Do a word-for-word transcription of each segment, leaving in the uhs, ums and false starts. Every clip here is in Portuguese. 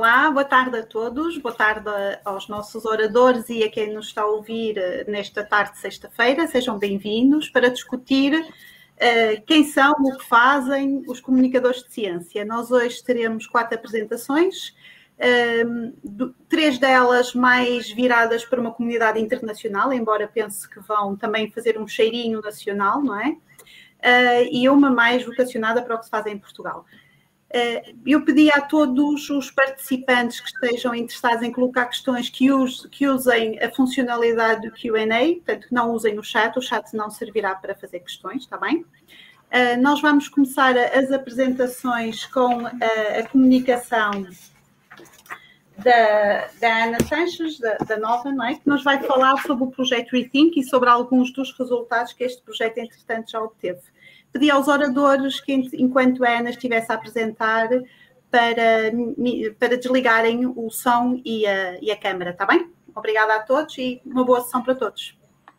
Olá, boa tarde a todos, boa tarde aos nossos oradores e a quem nos está a ouvir nesta tarde de sexta-feira. Sejam bem-vindos para discutir uh, quem são, o que fazem os comunicadores de ciência. Nós hoje teremos quatro apresentações, uh, do, três delas mais viradas para uma comunidade internacional, embora pense que vão também fazer um cheirinho nacional, não é? Uh, e uma mais vocacionada para o que se faz em Portugal. Eu pedi a todos os participantes que estejam interessados em colocar questões que, use, que usem a funcionalidade do Q and A, portanto, que não usem o chat, o chat não servirá para fazer questões, está bem? Uh, nós vamos começar as apresentações com a, a comunicação da, da Ana Sanches, da, da Nova, não é? Que nos vai falar sobre o projeto Rethink e sobre alguns dos resultados que este projeto, entretanto, já obteve. Pedi aos oradores que, enquanto a Ana estivesse a apresentar, para, para desligarem o som e a, e a câmara, está bem? Obrigada a todos e uma boa sessão para todos.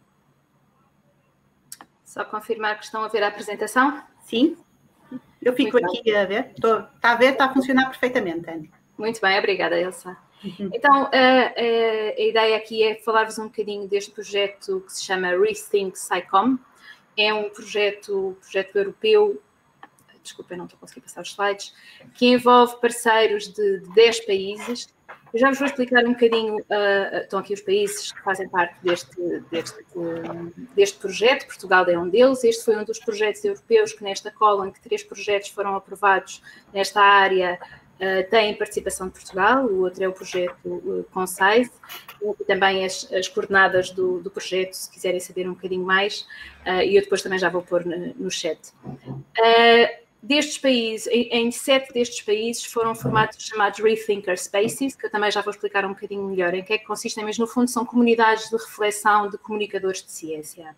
Só confirmar que estão a ver a apresentação? Sim. Eu fico Muito aqui bem. a ver. Estou, está a ver? Está a funcionar perfeitamente, Ana. Muito bem, obrigada, Elsa. Uhum. Então, a, a, a ideia aqui é falar-vos um bocadinho deste projeto que se chama Rethink SciComm. É um projeto, projeto europeu, desculpa, não estou a conseguir passar os slides, que envolve parceiros de, de dez países. Eu já vos vou explicar um bocadinho, uh, estão aqui os países que fazem parte deste, deste, deste projeto, Portugal é um deles. Este foi um dos projetos europeus que nesta column, que três projetos foram aprovados nesta área, Uh, tem participação de Portugal, o outro é o projeto uh, Concise, e também as, as coordenadas do, do projeto, se quiserem saber um bocadinho mais, uh, e eu depois também já vou pôr no, no chat. Uh, destes países, em, em sete destes países foram formatos chamados Rethinker Spaces, que eu também já vou explicar um bocadinho melhor em que é que consistem, mas no fundo são comunidades de reflexão de comunicadores de ciência.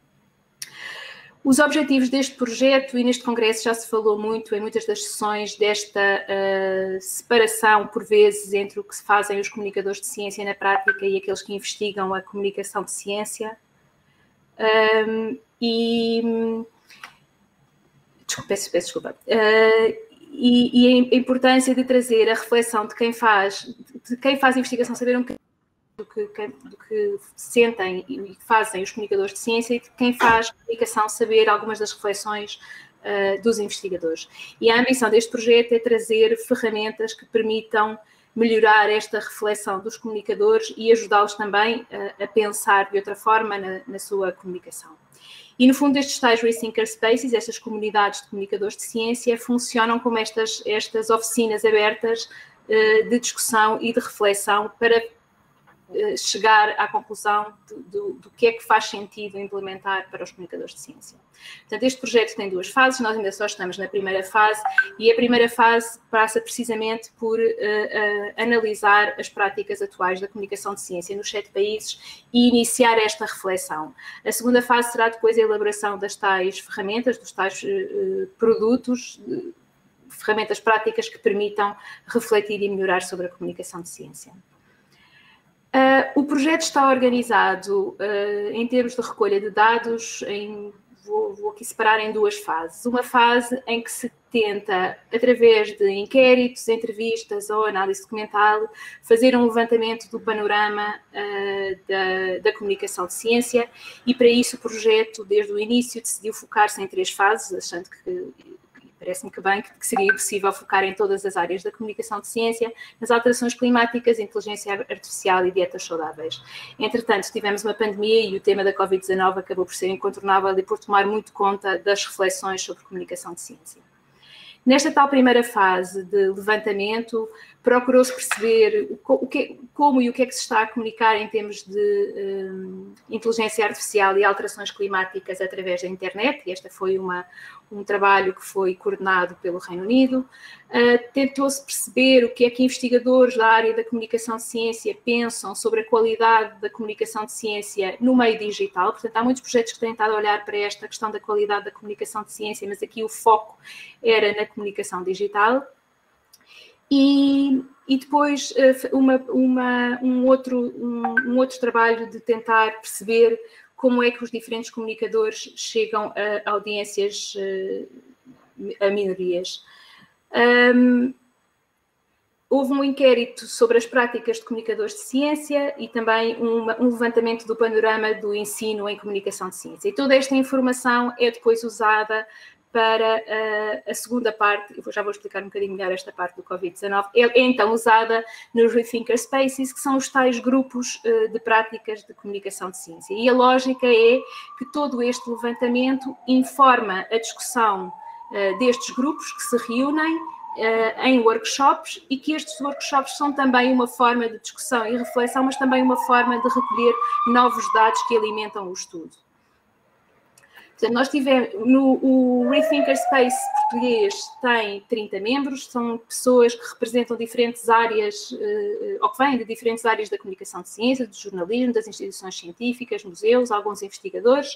Os objetivos deste projeto, e neste congresso já se falou muito em muitas das sessões desta uh, separação, por vezes, entre o que se fazem os comunicadores de ciência na prática e aqueles que investigam a comunicação de ciência. Um, e... Desculpa, peço, peço desculpa. Uh, e, e a importância de trazer a reflexão de quem faz, de quem faz investigação, saber um bocadinho Do que, do que sentem e fazem os comunicadores de ciência e de quem faz comunicação saber algumas das reflexões uh, dos investigadores. E a ambição deste projeto é trazer ferramentas que permitam melhorar esta reflexão dos comunicadores e ajudá-los também uh, a pensar de outra forma na, na sua comunicação. E, no fundo, estes tais Rethinker Spaces, estas comunidades de comunicadores de ciência, funcionam como estas, estas oficinas abertas uh, de discussão e de reflexão para chegar à conclusão do, do, do que é que faz sentido implementar para os comunicadores de ciência. Portanto, este projeto tem duas fases, nós ainda só estamos na primeira fase, e a primeira fase passa precisamente por uh, uh, analisar as práticas atuais da comunicação de ciência nos sete países e iniciar esta reflexão. A segunda fase será depois a elaboração das tais ferramentas, dos tais uh, produtos, uh, ferramentas práticas que permitam refletir e melhorar sobre a comunicação de ciência. Uh, o projeto está organizado uh, em termos de recolha de dados, em, vou, vou aqui separar em duas fases. Uma fase em que se tenta, através de inquéritos, entrevistas ou análise documental, fazer um levantamento do panorama uh, da, da comunicação de ciência, e para isso o projeto, desde o início, decidiu focar-se em três fases, achando que parece-me que bem, que seria possível focar em todas as áreas da comunicação de ciência, nas alterações climáticas, inteligência artificial e dietas saudáveis. Entretanto, tivemos uma pandemia e o tema da covid dezanove acabou por ser incontornável e por tomar muito conta das reflexões sobre comunicação de ciência. Nesta tal primeira fase de levantamento, procurou-se perceber o que, como e o que é que se está a comunicar em termos de um, inteligência artificial e alterações climáticas através da internet, e esta foi uma, um trabalho que foi coordenado pelo Reino Unido. Uh, tentou-se perceber o que é que investigadores da área da comunicação de ciência pensam sobre a qualidade da comunicação de ciência no meio digital. Portanto, há muitos projetos que têm estado a olhar para esta questão da qualidade da comunicação de ciência, mas aqui o foco era na comunicação digital. E, e depois uma, uma, um, outro, um, um outro trabalho de tentar perceber como é que os diferentes comunicadores chegam a audiências, a minorias. Um, houve um inquérito sobre as práticas de comunicadores de ciência e também uma, um levantamento do panorama do ensino em comunicação de ciência. E toda esta informação é depois usada para uh, a segunda parte, eu já vou explicar um bocadinho melhor esta parte do covid dezanove, é, é então usada nos Rethinker Spaces, que são os tais grupos uh, de práticas de comunicação de ciência. E a lógica é que todo este levantamento informa a discussão uh, destes grupos que se reúnem uh, em workshops e que estes workshops são também uma forma de discussão e reflexão, mas também uma forma de recolher novos dados que alimentam o estudo. Portanto, nós tivemos, no o Rethinker Space português tem trinta membros, são pessoas que representam diferentes áreas, uh, ou que vêm de diferentes áreas da comunicação de ciência, do jornalismo, das instituições científicas, museus, alguns investigadores.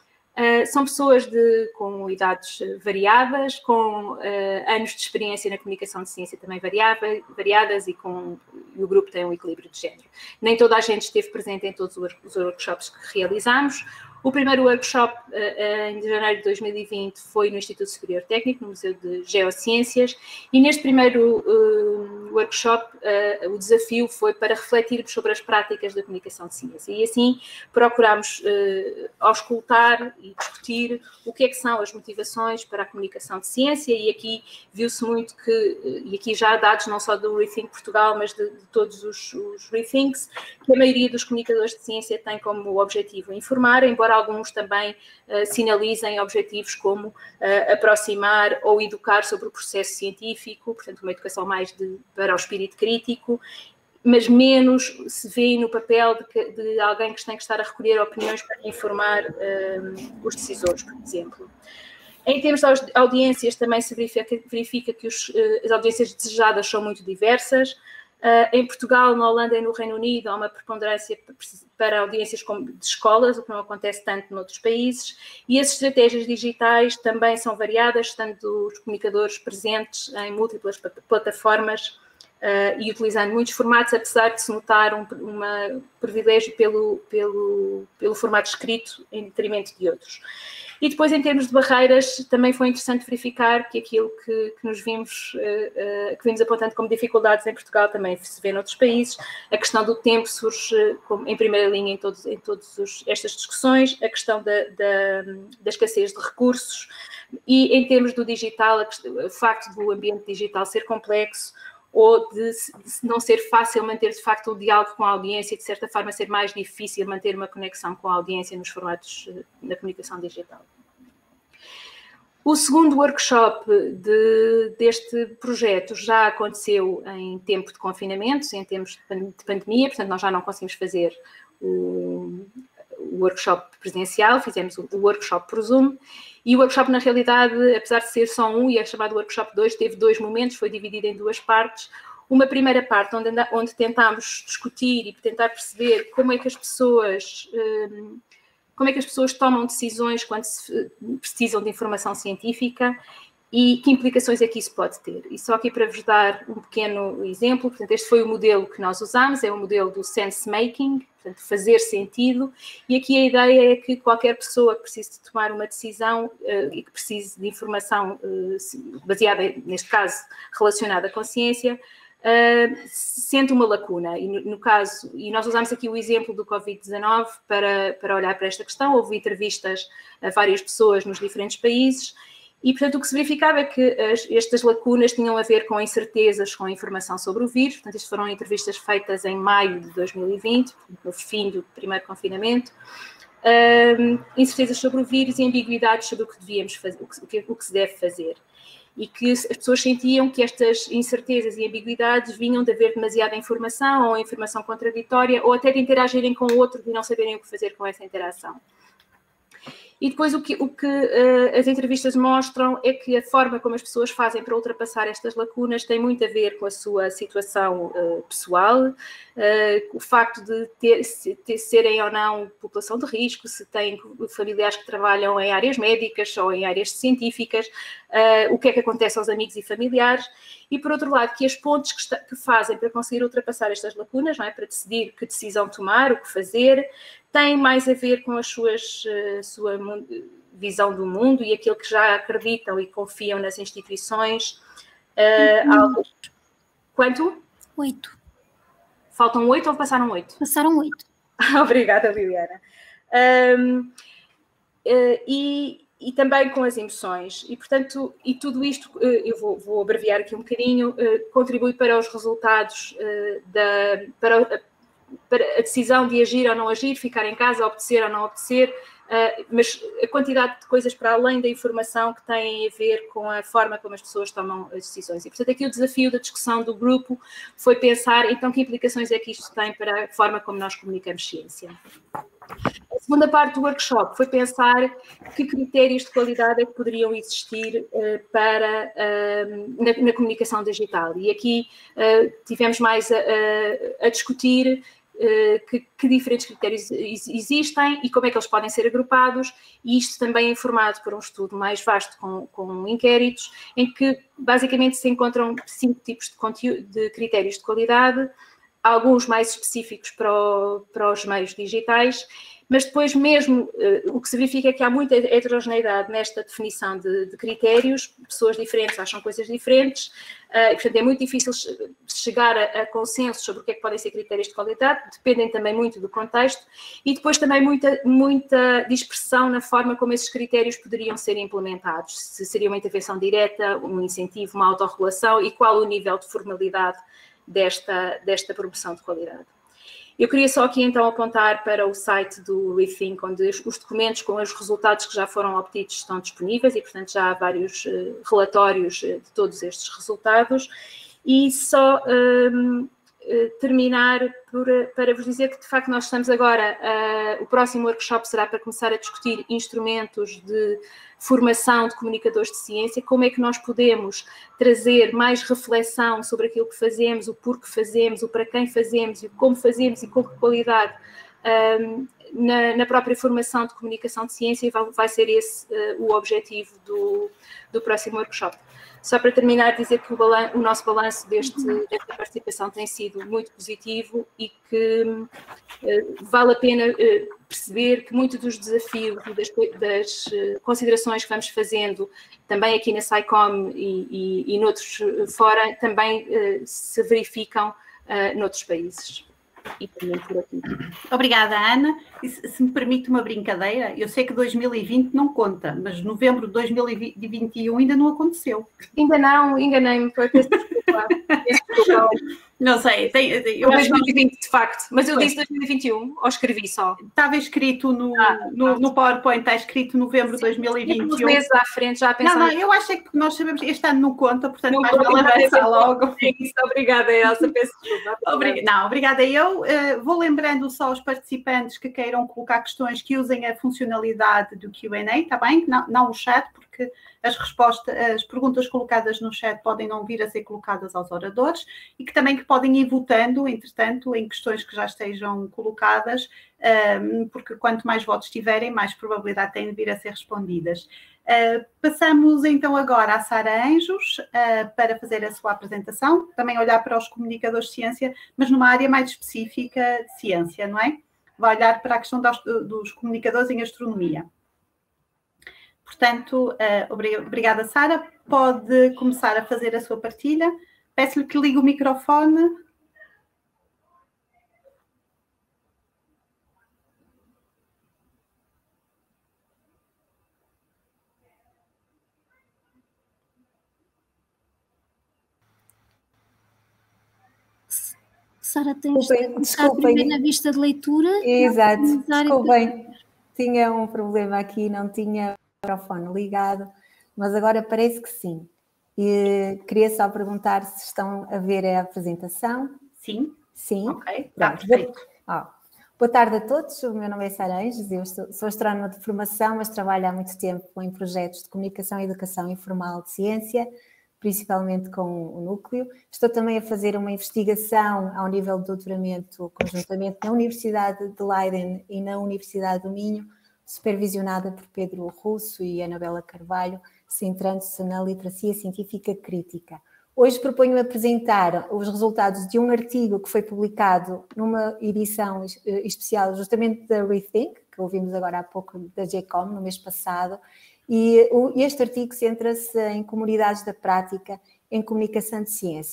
Uh, são pessoas de, com idades variadas, com uh, anos de experiência na comunicação de ciência também variava, variadas e, com, e o grupo tem um equilíbrio de género. Nem toda a gente esteve presente em todos os workshops que realizamos. O primeiro workshop, uh, em janeiro de dois mil e vinte, foi no Instituto Superior Técnico, no Museu de Geociências, e neste primeiro uh, workshop uh, o desafio foi para refletirmos sobre as práticas da comunicação de ciência. E assim procurámos uh, auscultar e discutir o que é que são as motivações para a comunicação de ciência, e aqui viu-se muito que, e aqui já há dados não só do Rethink Portugal, mas de, de todos os, os Rethinks, que a maioria dos comunicadores de ciência tem como objetivo informar, embora alguns também uh, sinalizem objetivos como uh, aproximar ou educar sobre o processo científico, portanto uma educação mais de, para o espírito crítico, mas menos se vê no papel de, que, de alguém que tem que estar a recolher opiniões para informar uh, os decisores, por exemplo. Em termos de audiências, também se verifica, verifica que os, uh, as audiências desejadas são muito diversas. Uh, em Portugal, na Holanda e no Reino Unido há uma preponderância para audiências de escolas, o que não acontece tanto noutros países, e as estratégias digitais também são variadas, estando os comunicadores presentes em múltiplas plataformas uh, e utilizando muitos formatos, apesar de se notar um uma privilégio pelo, pelo, pelo formato escrito em detrimento de outros. E depois, em termos de barreiras, também foi interessante verificar que aquilo que, que nos vimos, uh, uh, que vimos apontando como dificuldades em Portugal, também se vê noutros países. A questão do tempo surge como, em primeira linha em todas em todos os, estas discussões, a questão da, da, da escassez de recursos e, em termos do digital, a, o facto do ambiente digital ser complexo ou de, de não ser fácil manter, de facto, o diálogo com a audiência e, de certa forma, ser mais difícil manter uma conexão com a audiência nos formatos da comunicação digital. O segundo workshop de, deste projeto já aconteceu em tempo de confinamento, em tempos de pandemia, portanto, nós já não conseguimos fazer o, o workshop presencial, fizemos o workshop por Zoom, e o workshop, na realidade, apesar de ser só um, e é chamado workshop dois, teve dois momentos, foi dividido em duas partes. Uma primeira parte onde, onde tentámos discutir e tentar perceber como é que as pessoas... Um, como é que as pessoas tomam decisões quando se, precisam de informação científica e que implicações é que isso pode ter. E só aqui para vos dar um pequeno exemplo, portanto, este foi o modelo que nós usamos, é o modelo do sense making, portanto, fazer sentido, e aqui a ideia é que qualquer pessoa que precise de tomar uma decisão uh, e que precise de informação uh, baseada, neste caso, relacionada com ciência, Uh, sente uma lacuna, e no, no caso, e nós usamos aqui o exemplo do covid dezanove para, para olhar para esta questão. Houve entrevistas a várias pessoas nos diferentes países e, portanto, o que se verificava é que as, estas lacunas tinham a ver com incertezas com a informação sobre o vírus. Portanto, isto foram entrevistas feitas em maio de dois mil e vinte, no fim do primeiro confinamento. Uh, incertezas sobre o vírus e ambiguidades sobre o que devíamos fazer, o que, o que se deve fazer. E que as pessoas sentiam que estas incertezas e ambiguidades vinham de haver demasiada informação ou informação contraditória ou até de interagirem com o outro e não saberem o que fazer com essa interação. E depois o que, o que uh, as entrevistas mostram é que a forma como as pessoas fazem para ultrapassar estas lacunas tem muito a ver com a sua situação uh, pessoal, uh, o facto de ter, se, ter, serem ou não população de risco, se têm familiares que trabalham em áreas médicas ou em áreas científicas, uh, o que é que acontece aos amigos e familiares. E, por outro lado, que as pontes que, está, que fazem para conseguir ultrapassar estas lacunas, não é? Para decidir que decisão tomar, o que fazer, têm mais a ver com a suas, a sua visão do mundo e aquilo que já acreditam e confiam nas instituições. Uh, algo, Quanto? Oito. Faltam oito ou passaram oito? Passaram oito. Obrigada, Liliana. Um, uh, e, e também com as emoções. E, portanto, e tudo isto, uh, eu vou, vou abreviar aqui um bocadinho, uh, contribui para os resultados uh, da... Para, para a decisão de agir ou não agir, ficar em casa, obedecer ou não obedecer, uh, mas a quantidade de coisas para além da informação que têm a ver com a forma como as pessoas tomam as decisões. E, portanto, aqui o desafio da discussão do grupo foi pensar, então, que implicações é que isto tem para a forma como nós comunicamos ciência. A segunda parte do workshop foi pensar que critérios de qualidade é que poderiam existir uh, para, uh, na, na comunicação digital. E aqui uh, tivemos mais a, a, a discutir uh, que, que diferentes critérios existem e como é que eles podem ser agrupados, e isto também é informado por um estudo mais vasto com, com inquéritos, em que basicamente se encontram cinco tipos de, conteúdo, de critérios de qualidade, alguns mais específicos para, o, para os meios digitais, mas depois mesmo uh, o que se verifica é que há muita heterogeneidade nesta definição de, de critérios, pessoas diferentes acham coisas diferentes, uh, e, portanto é muito difícil chegar a, a consenso sobre o que é que podem ser critérios de qualidade, dependem também muito do contexto, e depois também muita, muita dispersão na forma como esses critérios poderiam ser implementados, se seria uma intervenção direta, um incentivo, uma autorregulação, e qual o nível de formalidade desta, desta promoção de qualidade. Eu queria só aqui então apontar para o site do Rethink, onde os documentos com os resultados que já foram obtidos estão disponíveis e, portanto, já há vários uh, relatórios uh, de todos estes resultados. E só um, uh, terminar por, uh, para vos dizer que, de facto, nós estamos agora, uh, o próximo workshop será para começar a discutir instrumentos de formação de comunicadores de ciência, como é que nós podemos trazer mais reflexão sobre aquilo que fazemos, o porquê fazemos, o para quem fazemos, o como fazemos e com que qualidade um, na, na própria formação de comunicação de ciência, e vai, vai ser esse uh, o objetivo do, do próximo workshop. Só para terminar, dizer que o, balan o nosso balanço deste, desta participação tem sido muito positivo e que uh, vale a pena uh, perceber que muitos dos desafios e das, das uh, considerações que vamos fazendo, também aqui na SciComm e, e, e noutros fora, também uh, se verificam uh, noutros países. E também por aqui. Obrigada, Ana. E se, se me permite uma brincadeira, eu sei que dois mil e vinte não conta, mas novembro de dois mil e vinte e um ainda não aconteceu. Ainda não, enganei-me, foi peço desculpa. Não sei, tem, tem, eu dois mil e vinte de facto, mas eu foi. Disse dois mil e vinte e um, ou escrevi só? Estava escrito no, ah, no, no PowerPoint, está escrito novembro de dois mil e vinte e um. Uns meses à frente já a pensar. Não, não, eu acho é que nós sabemos, este ano não conta, portanto não mais vale avançar logo. É isso, obrigada, Elsa, peço desculpa. Obrigada. Não, obrigada eu. Uh, vou lembrando só aos participantes que queiram colocar questões que usem a funcionalidade do Q and A, está bem? Não, não o chat, porque as respostas, as perguntas colocadas no chat podem não vir a ser colocadas aos oradores, e que também que podem ir votando, entretanto, em questões que já estejam colocadas, um, porque quanto mais votos tiverem, mais probabilidade têm de vir a ser respondidas. Uh, passamos então agora à Sara Anjos uh, para fazer a sua apresentação, também olhar para os comunicadores de ciência, mas numa área mais específica de ciência, não é? Vai olhar para a questão das, dos comunicadores em astronomia. Portanto, uh, obrigada, Sara. Pode começar a fazer a sua partilha. Peço-lhe que ligue o microfone. Sara, tens de começar primeiro na vista de leitura. Exato, desculpem, tinha um problema aqui, não tinha o microfone ligado, mas agora parece que sim. E queria só perguntar se estão a ver a apresentação. Sim. Sim. Ok, está perfeito. Oh. Boa tarde a todos, o meu nome é Sara Anjos, eu sou, sou astrónoma de formação, mas trabalho há muito tempo em projetos de comunicação e educação informal de ciência, principalmente com o núcleo. Estou também a fazer uma investigação ao nível de doutoramento conjuntamente na Universidade de Leiden e na Universidade do Minho, supervisionada por Pedro Russo e Anabela Carvalho, centrando-se na literacia científica crítica. Hoje proponho apresentar os resultados de um artigo que foi publicado numa edição especial justamente da Rethink, que ouvimos agora há pouco da JCOM, no mês passado, e este artigo centra-se em comunidades da prática em comunicação de ciência.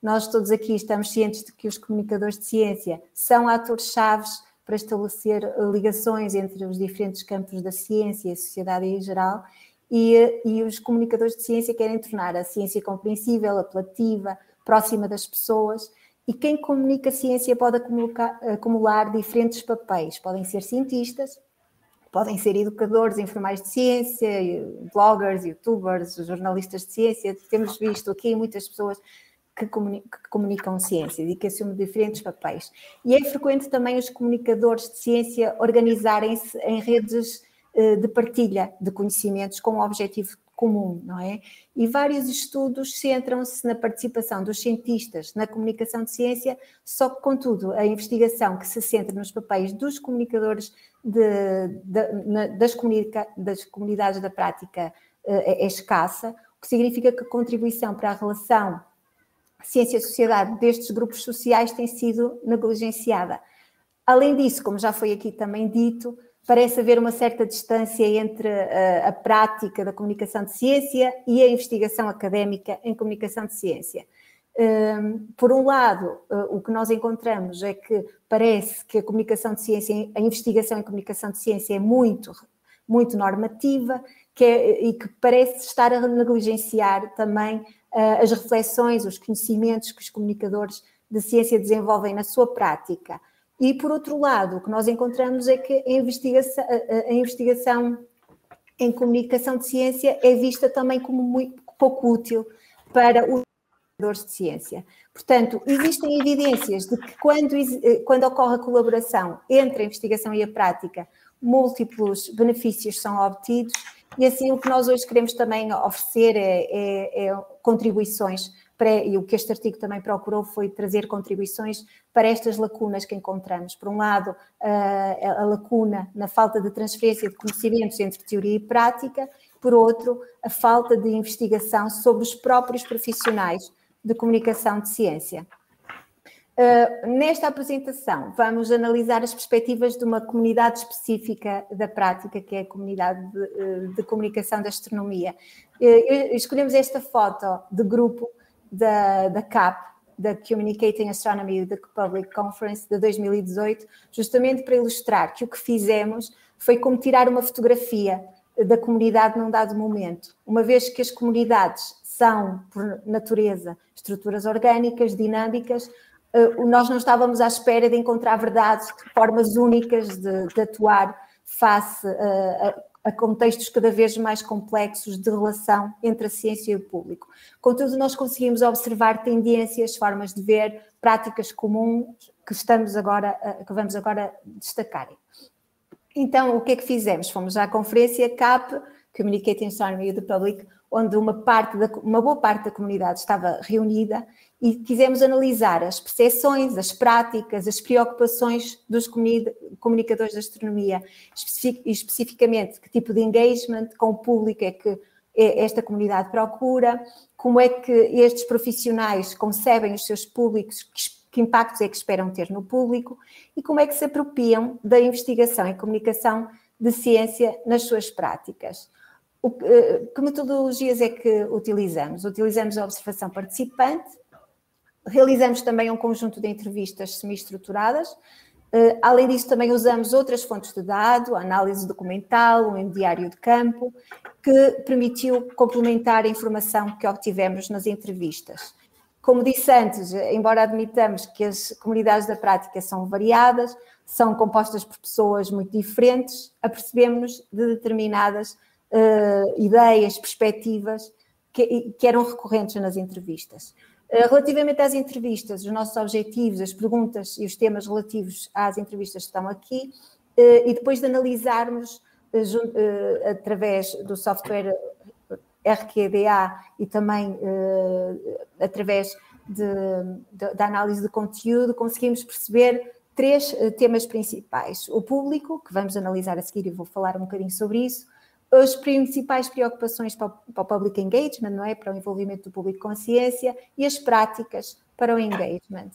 Nós todos aqui estamos cientes de que os comunicadores de ciência são atores-chave para estabelecer ligações entre os diferentes campos da ciência e a sociedade em geral, e, e os comunicadores de ciência querem tornar a ciência compreensível, apelativa, próxima das pessoas, e quem comunica ciência pode acumular, acumular diferentes papéis. Podem ser cientistas, podem ser educadores, informais de ciência, bloggers, youtubers, jornalistas de ciência. Temos visto aqui muitas pessoas que comunicam, que comunicam ciência e que assumem diferentes papéis. E é frequente também os comunicadores de ciência organizarem-se em redes de partilha de conhecimentos com um objetivo comum, não é? E vários estudos centram-se na participação dos cientistas na comunicação de ciência, só que, contudo, a investigação que se centra nos papéis dos comunicadores de, de, na, das, comunica, das comunidades da prática é, é escassa, o que significa que a contribuição para a relação ciência-sociedade destes grupos sociais tem sido negligenciada. Além disso, como já foi aqui também dito, parece haver uma certa distância entre a, a prática da comunicação de ciência e a investigação académica em comunicação de ciência. Um, por um lado, uh, o que nós encontramos é que parece que a comunicação de ciência, a investigação em comunicação de ciência é muito, muito normativa, que é, e que parece estar a negligenciar também uh, as reflexões, os conhecimentos que os comunicadores de ciência desenvolvem na sua prática. E, por outro lado, o que nós encontramos é que a investigação, a investigação em comunicação de ciência é vista também como muito pouco útil para os investigadores de ciência. Portanto, existem evidências de que quando, quando ocorre a colaboração entre a investigação e a prática, múltiplos benefícios são obtidos, e assim o que nós hoje queremos também oferecer é, é, é contribuições. E o que este artigo também procurou foi trazer contribuições para estas lacunas que encontramos. Por um lado, a, a lacuna na falta de transferência de conhecimentos entre teoria e prática, por outro, a falta de investigação sobre os próprios profissionais de comunicação de ciência. Uh, nesta apresentação, vamos analisar as perspectivas de uma comunidade específica da prática, que é a comunidade de, de comunicação da astronomia. Uh, escolhemos esta foto de grupo Da, da C A P, da Communicating Astronomy Public Conference de dois mil e dezoito, justamente para ilustrar que o que fizemos foi como tirar uma fotografia da comunidade num dado momento, uma vez que as comunidades são, por natureza, estruturas orgânicas, dinâmicas, nós não estávamos à espera de encontrar verdades, formas únicas de, de atuar face a, a a contextos cada vez mais complexos de relação entre a ciência e o público. Contudo, nós conseguimos observar tendências, formas de ver, práticas comuns que, estamos agora, que vamos agora destacar. Então, o que é que fizemos? Fomos à conferência C A P, Communicating Astronomy Public, onde uma, parte da, uma boa parte da comunidade estava reunida, e quisemos analisar as percepções, as práticas, as preocupações dos comunicadores de astronomia, especific, especificamente que tipo de engagement com o público é que esta comunidade procura, como é que estes profissionais concebem os seus públicos, que impactos é que esperam ter no público, e como é que se apropriam da investigação e comunicação de ciência nas suas práticas. O, que metodologias é que utilizamos? Utilizamos a observação participante, realizamos também um conjunto de entrevistas semi-estruturadas, além disso também usamos outras fontes de dados, a análise documental, um diário de campo, que permitiu complementar a informação que obtivemos nas entrevistas. Como disse antes, embora admitamos que as comunidades da prática são variadas, são compostas por pessoas muito diferentes, apercebemos-nos de determinadas uh, ideias, perspectivas que, que eram recorrentes nas entrevistas. Uh, relativamente às entrevistas, os nossos objetivos, as perguntas e os temas relativos às entrevistas estão aqui, uh, e depois de analisarmos uh, uh, através do software R Q D A e também uh, através de, de, da análise de conteúdo, conseguimos perceber três uh, temas principais. O público, que vamos analisar a seguir e vou falar um bocadinho sobre isso, as principais preocupações para o, para o public engagement, não é? Para o envolvimento do público com a ciência, e as práticas para o engagement.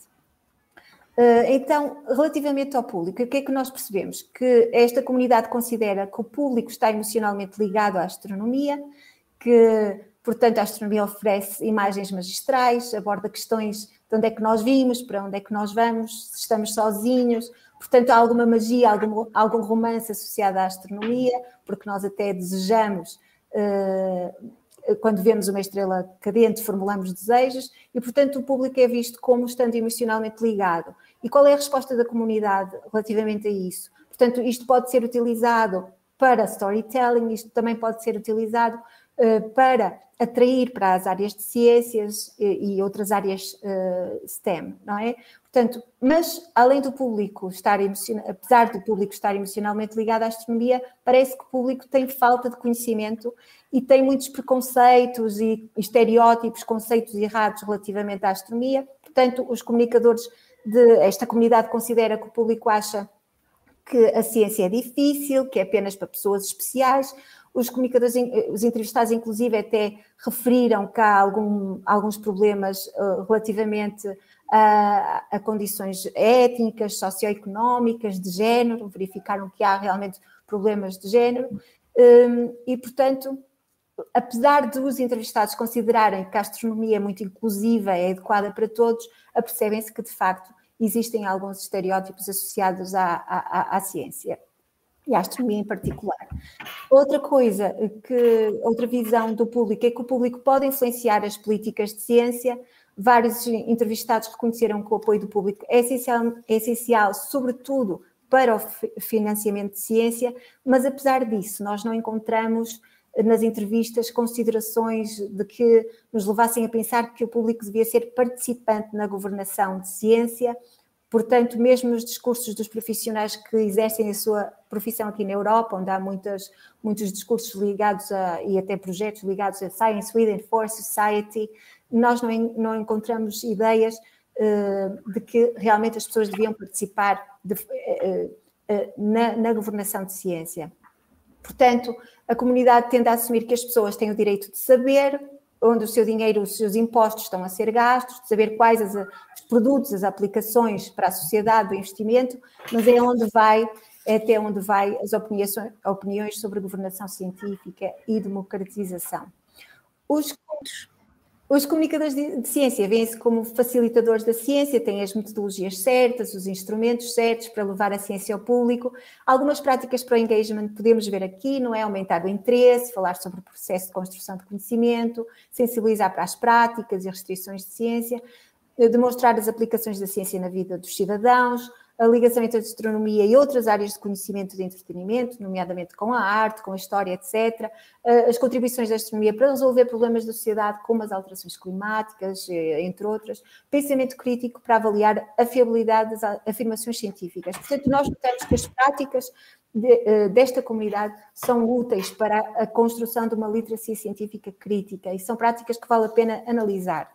Uh, então, relativamente ao público, o que é que nós percebemos? Que esta comunidade considera que o público está emocionalmente ligado à astronomia, que, portanto, a astronomia oferece imagens magistrais, aborda questões de onde é que nós vimos, para onde é que nós vamos, se estamos sozinhos. Portanto, há alguma magia, algum, algum romance associado à astronomia, porque nós até desejamos, uh, quando vemos uma estrela cadente, formulamos desejos, e, portanto, o público é visto como estando emocionalmente ligado. E qual é a resposta da comunidade relativamente a isso? Portanto, isto pode ser utilizado para storytelling, isto também pode ser utilizado uh, para atrair para as áreas de ciências e, e outras áreas uh, S T E M, não é? Portanto, mas além do público estar emocional, apesar do público estar emocionalmente ligado à astronomia, parece que o público tem falta de conhecimento e tem muitos preconceitos e estereótipos, conceitos errados relativamente à astronomia. Portanto, os comunicadores de esta comunidade considera que o público acha que a ciência é difícil, que é apenas para pessoas especiais. Os comunicadores, os entrevistados, inclusive, até referiram que há algum, alguns problemas uh, relativamente a, a condições étnicas, socioeconómicas, de género, verificaram que há realmente problemas de género um, e, portanto, apesar dos entrevistados considerarem que a astronomia é muito inclusiva, é adequada para todos, apercebem-se que, de facto, existem alguns estereótipos associados à, à, à ciência e à astronomia em particular. Outra coisa, que, outra visão do público é que o público pode influenciar as políticas de ciência. Vários entrevistados reconheceram que o apoio do público é essencial, é essencial sobretudo para o financiamento de ciência, mas apesar disso nós não encontramos nas entrevistas considerações de que nos levassem a pensar que o público devia ser participante na governação de ciência. Portanto, mesmo nos discursos dos profissionais que exercem a sua profissão aqui na Europa, onde há muitas, muitos discursos ligados a, e até projetos ligados a Science with and for Society, nós não, não encontramos ideias uh, de que realmente as pessoas deviam participar de, uh, uh, na, na governação de ciência. Portanto, a comunidade tende a assumir que as pessoas têm o direito de saber onde o seu dinheiro, os seus impostos estão a ser gastos, de saber quais as, os produtos, as aplicações para a sociedade, o investimento, mas é onde vai, é até onde vai as opiniões, opiniões sobre governação científica e democratização. Os Os comunicadores de, de ciência veem-se como facilitadores da ciência, têm as metodologias certas, os instrumentos certos para levar a ciência ao público. Algumas práticas para o engagement podemos ver aqui, não é? Aumentar o interesse, falar sobre o processo de construção de conhecimento, sensibilizar para as práticas e restrições de ciência, demonstrar as aplicações da ciência na vida dos cidadãos, a ligação entre a astronomia e outras áreas de conhecimento e de entretenimento, nomeadamente com a arte, com a história, etcétera. As contribuições da astronomia para resolver problemas da sociedade, como as alterações climáticas, entre outras. Pensamento crítico para avaliar a fiabilidade das afirmações científicas. Portanto, nós notamos que as práticas de, desta comunidade são úteis para a construção de uma literacia científica crítica e são práticas que vale a pena analisar.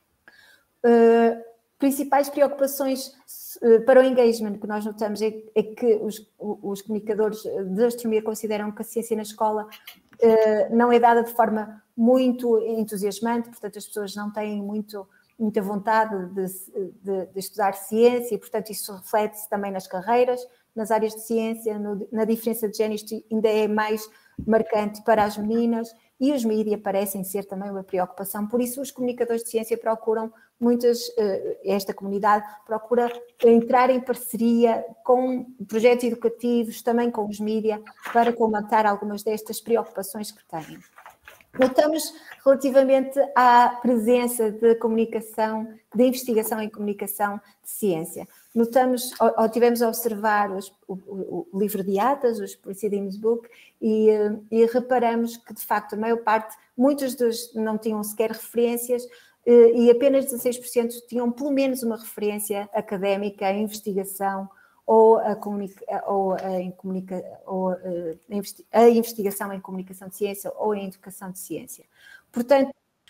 Uh, principais preocupações para o engagement que nós notamos é, é que os, os comunicadores de astronomia consideram que a ciência na escola uh, não é dada de forma muito entusiasmante, portanto as pessoas não têm muito, muita vontade de, de, de estudar ciência e, portanto, isso reflete-se também nas carreiras, nas áreas de ciência, no, na diferença de género, isto ainda é mais marcante para as meninas e os mídias parecem ser também uma preocupação, por isso os comunicadores de ciência procuram muitas, esta comunidade procura entrar em parceria com projetos educativos, também com os mídias, para combater algumas destas preocupações que têm. Notamos relativamente à presença de comunicação, de investigação em comunicação de ciência. Notamos, ou tivemos a observar os, o, o, o livro de atas, os Proceedings Book, e, e reparamos que, de facto, a maior parte, muitos dos não tinham sequer referências, e apenas dezasseis por cento tinham pelo menos uma referência académica, a investigação ou a, comunica, ou a, em comunica, ou a, a investigação em comunicação de ciência ou em educação de ciência. Portanto,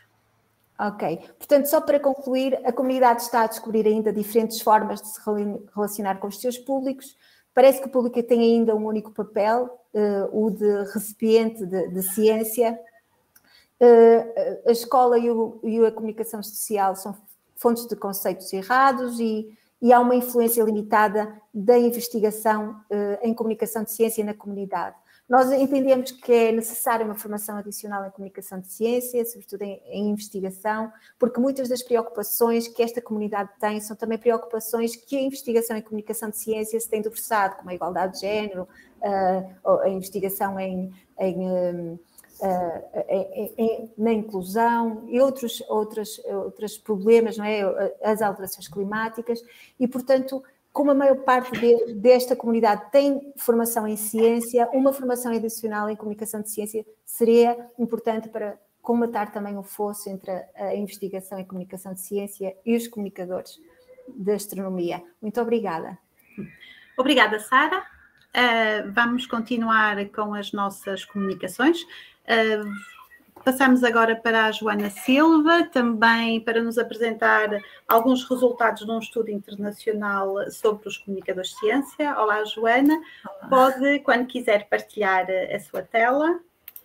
ok. Portanto, só para concluir, a comunidade está a descobrir ainda diferentes formas de se relacionar com os seus públicos. Parece que o público tem ainda um único papel, uh, o de recipiente de, de ciência. Uh, a escola e, o, e a comunicação social são fontes de conceitos errados e, e há uma influência limitada da investigação uh, em comunicação de ciência na comunidade. Nós entendemos que é necessária uma formação adicional em comunicação de ciência, sobretudo em, em investigação, porque muitas das preocupações que esta comunidade tem são também preocupações que a investigação em comunicação de ciência se tem debruçado, como a igualdade de género, uh, a investigação em, em, um, uh, em, em, na inclusão e outros, outros, outros problemas, não é? As alterações climáticas e, portanto, como a maior parte de, desta comunidade tem formação em ciência, uma formação adicional em comunicação de ciência seria importante para comatar também o fosso entre a, a investigação em comunicação de ciência e os comunicadores de astronomia. Muito obrigada. Obrigada, Sara. Uh, vamos continuar com as nossas comunicações. Uh, Passamos agora para a Joana Silva, também para nos apresentar alguns resultados de um estudo internacional sobre os comunicadores de ciência. Olá, Joana. Olá. Pode, quando quiser, partilhar a sua tela.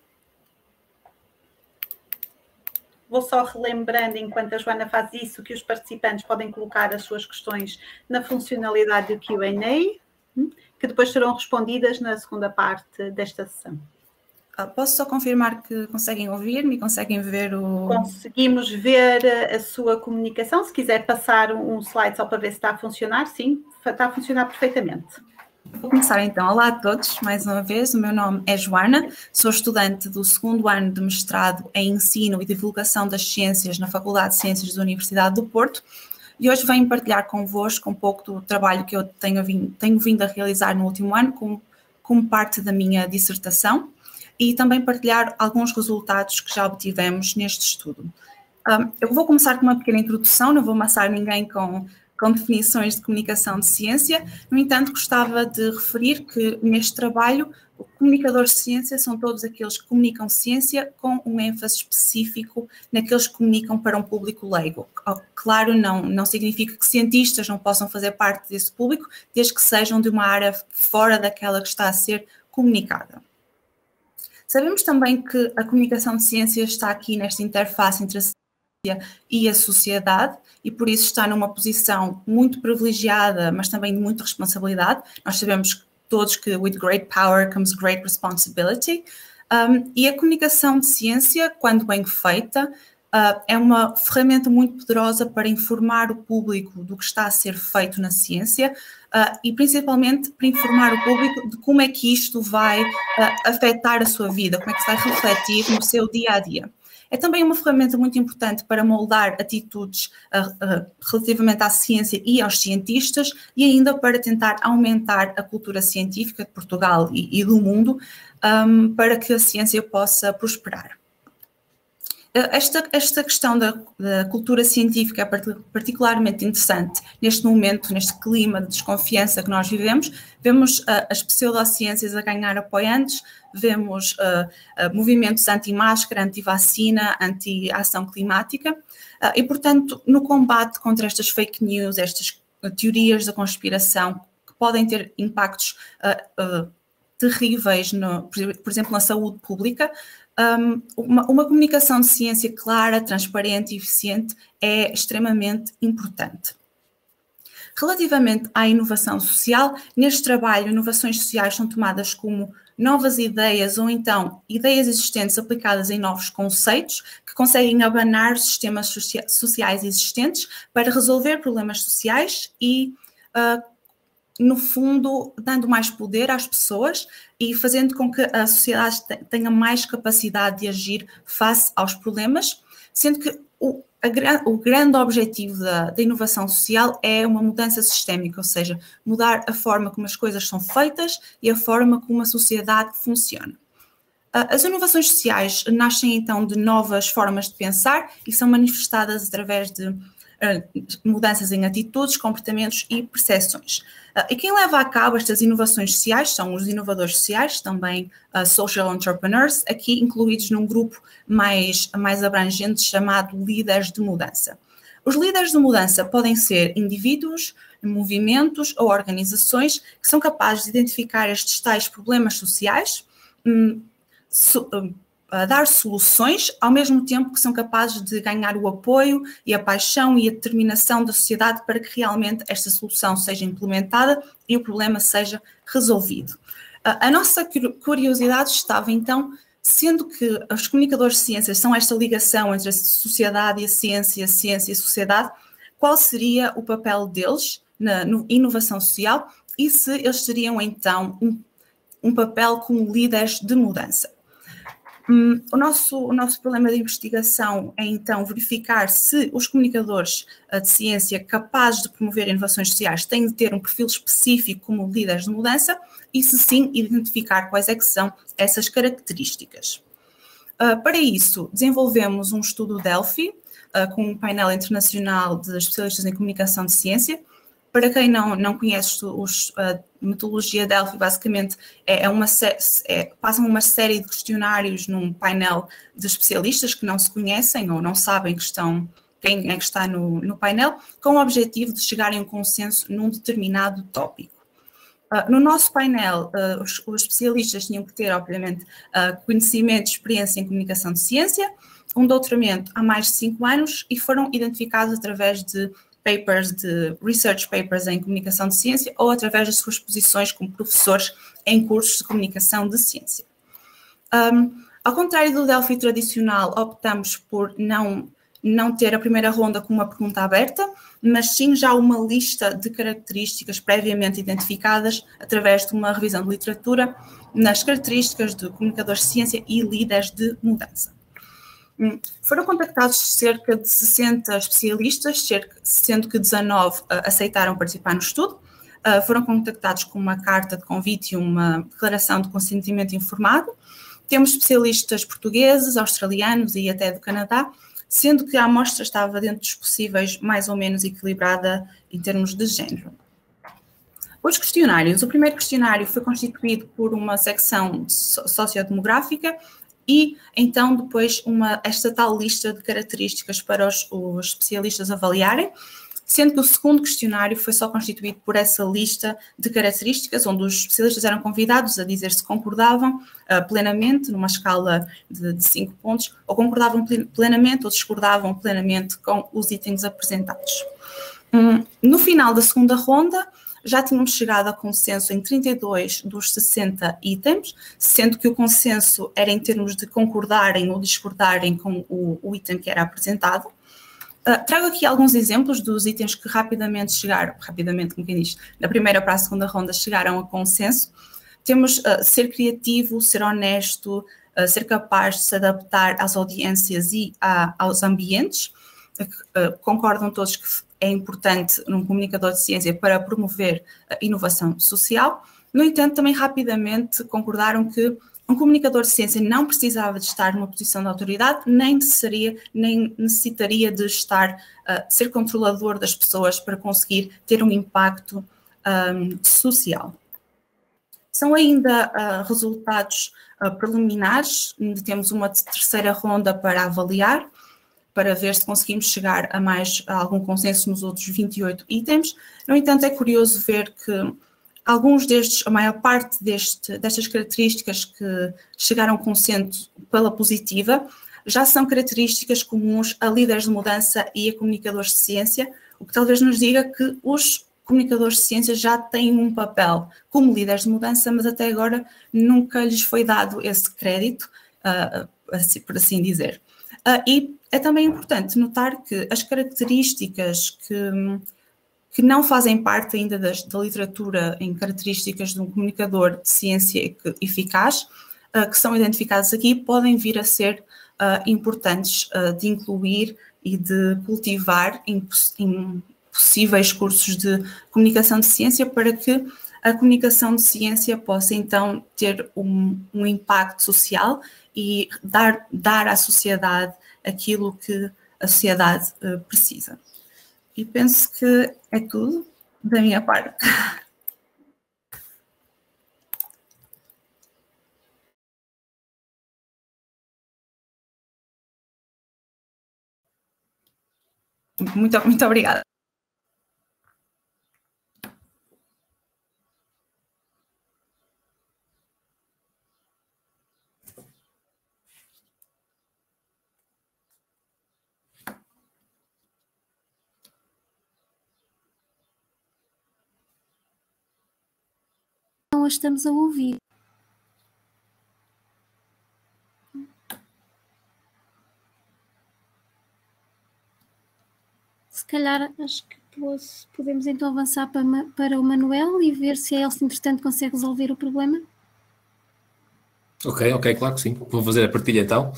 Vou só relembrando, enquanto a Joana faz isso, que os participantes podem colocar as suas questões na funcionalidade do Q and A, que depois serão respondidas na segunda parte desta sessão. Posso só confirmar que conseguem ouvir-me e conseguem ver o... Conseguimos ver a sua comunicação. Se quiser passar um slide só para ver se está a funcionar, sim, está a funcionar perfeitamente. Vou começar então. Olá a todos, mais uma vez. O meu nome é Joana, sou estudante do segundo ano de mestrado em Ensino e Divulgação das Ciências na Faculdade de Ciências da Universidade do Porto e hoje venho partilhar convosco um pouco do trabalho que eu tenho vindo, tenho vindo a realizar no último ano como, como parte da minha dissertação. E também partilhar alguns resultados que já obtivemos neste estudo. Um, eu vou começar com uma pequena introdução, não vou amassar ninguém com, com definições de comunicação de ciência, no entanto gostava de referir que neste trabalho, comunicadores de ciência são todos aqueles que comunicam ciência com um ênfase específico naqueles que comunicam para um público leigo. Claro, não, não significa que cientistas não possam fazer parte desse público, desde que sejam de uma área fora daquela que está a ser comunicada. Sabemos também que a comunicação de ciência está aqui nesta interface entre a ciência e a sociedade e por isso está numa posição muito privilegiada, mas também de muita responsabilidade. Nós sabemos todos que with great power comes great responsibility um, e a comunicação de ciência, quando bem feita, Uh, é uma ferramenta muito poderosa para informar o público do que está a ser feito na ciência uh, e principalmente para informar o público de como é que isto vai uh, afetar a sua vida, como é que se vai refletir no seu dia a dia. É também uma ferramenta muito importante para moldar atitudes uh, uh, relativamente à ciência e aos cientistas e ainda para tentar aumentar a cultura científica de Portugal e, e do mundo um, para que a ciência possa prosperar. Esta, esta questão da, da cultura científica é particularmente interessante neste momento, neste clima de desconfiança que nós vivemos. Vemos uh, as pseudociências a ganhar apoiantes, vemos uh, uh, movimentos anti-máscara, anti-vacina, anti-ação climática uh, e, portanto, no combate contra estas fake news, estas teorias da conspiração que podem ter impactos uh, uh, terríveis, no, por exemplo, na saúde pública, Um, uma, uma comunicação de ciência clara, transparente e eficiente é extremamente importante. Relativamente à inovação social, neste trabalho, inovações sociais são tomadas como novas ideias ou então ideias existentes aplicadas em novos conceitos que conseguem abanar os sistemas socia- sociais existentes para resolver problemas sociais e uh, no fundo, dando mais poder às pessoas e fazendo com que a sociedade tenha mais capacidade de agir face aos problemas, sendo que o, a, o grande objetivo da, da inovação social é uma mudança sistémica, ou seja, mudar a forma como as coisas são feitas e a forma como a sociedade funciona. As inovações sociais nascem então de novas formas de pensar e são manifestadas através de mudanças em atitudes, comportamentos e percepções. E quem leva a cabo estas inovações sociais são os inovadores sociais, também uh, social entrepreneurs, aqui incluídos num grupo mais, mais abrangente chamado líderes de mudança. Os líderes de mudança podem ser indivíduos, movimentos ou organizações que são capazes de identificar estes tais problemas sociais, um, so, um, a dar soluções, ao mesmo tempo que são capazes de ganhar o apoio e a paixão e a determinação da sociedade para que realmente esta solução seja implementada e o problema seja resolvido. A nossa curiosidade estava, então, sendo que os comunicadores de ciências são esta ligação entre a sociedade e a ciência, a ciência e a sociedade, qual seria o papel deles na inovação social e se eles teriam, então, um, um papel como líderes de mudança. Um, o, nosso, o nosso problema de investigação é, então, verificar se os comunicadores uh, de ciência capazes de promover inovações sociais têm de ter um perfil específico como líderes de mudança e, se sim, identificar quais é que são essas características. Uh, para isso, desenvolvemos um estudo Delphi, uh, com um painel internacional de especialistas em comunicação de ciência. Para quem não, não conhece os, a metodologia Delphi, basicamente é uma, é, passam uma série de questionários num painel de especialistas que não se conhecem ou não sabem que estão, quem é que está no, no painel, com o objetivo de chegarem a um consenso num determinado tópico. Uh, no nosso painel, uh, os, os especialistas tinham que ter, obviamente, uh, conhecimento e experiência em comunicação de ciência, um doutoramento há mais de cinco anos e foram identificados através de papers de research papers em comunicação de ciência ou através das suas posições como professores em cursos de comunicação de ciência. Um, ao contrário do Delphi tradicional, optamos por não, não ter a primeira ronda com uma pergunta aberta, mas sim já uma lista de características previamente identificadas através de uma revisão de literatura nas características de comunicadores de ciência e líderes de mudança. Foram contactados cerca de sessenta especialistas, sendo que dezanove aceitaram participar no estudo. Foram contactados com uma carta de convite e uma declaração de consentimento informado. Temos especialistas portugueses, australianos e até do Canadá, sendo que a amostra estava dentro dos possíveis mais ou menos equilibrada em termos de género. Os questionários. O primeiro questionário foi constituído por uma secção sociodemográfica e, então, depois uma, esta tal lista de características para os, os especialistas avaliarem, sendo que o segundo questionário foi só constituído por essa lista de características, onde os especialistas eram convidados a dizer se concordavam uh, plenamente, numa escala de, de cinco pontos, ou concordavam plenamente ou discordavam plenamente com os itens apresentados. Um, no final da segunda ronda, já tínhamos chegado a consenso em trinta e dois dos sessenta itens, sendo que o consenso era em termos de concordarem ou discordarem com o, o item que era apresentado. Uh, trago aqui alguns exemplos dos itens que rapidamente chegaram, rapidamente, como quem diz, da primeira para a segunda ronda chegaram a consenso. Temos uh, ser criativo, ser honesto, uh, ser capaz de se adaptar às audiências e a, aos ambientes. Uh, concordam todos que é importante num comunicador de ciência para promover a inovação social. No entanto, também rapidamente concordaram que um comunicador de ciência não precisava de estar numa posição de autoridade, nem necessitaria, nem necessitaria de estar, uh, ser controlador das pessoas para conseguir ter um impacto um, social. São ainda uh, resultados uh, preliminares, temos uma terceira ronda para avaliar, para ver se conseguimos chegar a mais a algum consenso nos outros vinte e oito itens. No entanto, é curioso ver que alguns destes, a maior parte deste, destas características que chegaram a consenso pela positiva, já são características comuns a líderes de mudança e a comunicadores de ciência, o que talvez nos diga que os comunicadores de ciência já têm um papel como líderes de mudança, mas até agora nunca lhes foi dado esse crédito, uh, assim, por assim dizer. Uh, e é também importante notar que as características que, que não fazem parte ainda das, da literatura em características de um comunicador de ciência eficaz, uh, que são identificadas aqui, podem vir a ser uh, importantes uh, de incluir e de cultivar em, em possíveis cursos de comunicação de ciência para que a comunicação de ciência possa então ter um, um impacto social e dar, dar à sociedade aquilo que a sociedade uh, precisa. E penso que é tudo da minha parte. Muito, muito obrigada. estamos a ouvir. Se calhar, acho que posso, podemos então avançar para, para o Manuel e ver se a Elsa, entretanto, consegue resolver o problema. Ok, ok, claro que sim. Vou fazer a partilha então.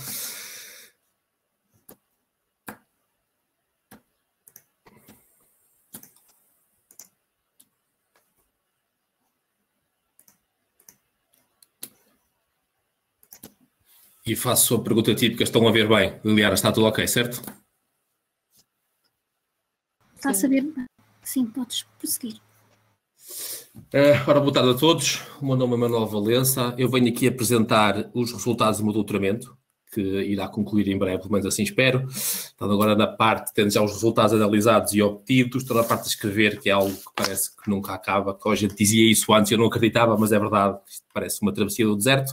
E faço a pergunta típica, estão a ver bem? Liliana, está tudo ok, certo? Está a saber? Sim, podes prosseguir. Uh, ora, boa tarde a todos. O meu nome é Manuel Valença. Eu venho aqui apresentar os resultados do meu doutoramento, que irá concluir em breve, pelo menos assim espero. Estando agora na parte, tendo já os resultados analisados e obtidos, estou na parte de escrever, que é algo que parece que nunca acaba, que hoje eu dizia isso antes, eu não acreditava, mas é verdade, isto parece uma travessia do deserto.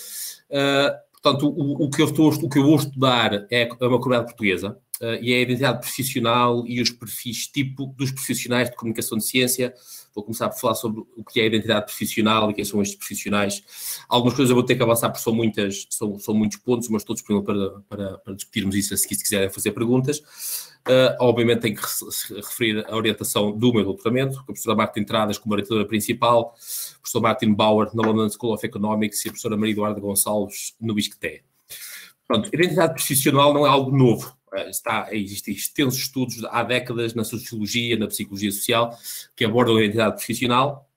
Uh, Portanto, o, o, que eu estou, o que eu vou estudar é uma comunidade portuguesa uh, e é a identidade profissional e os perfis tipo dos profissionais de comunicação de ciência. Vou começar por falar sobre o que é a identidade profissional e quem são estes profissionais. Algumas coisas eu vou ter que avançar porque são, muitas, são, são muitos pontos, mas estou disponível para, para, para discutirmos isso se quiserem fazer perguntas. Uh, obviamente tenho que referir a orientação do meu doutoramento, com a professora Marta Entradas como orientadora principal, o professor Martin Bauer na London School of Economics e a professora Maria Eduarda Gonçalves no ISCTE. Portanto, identidade profissional não é algo novo. Está, existem extensos estudos há décadas na sociologia, na psicologia social, que abordam a identidade profissional.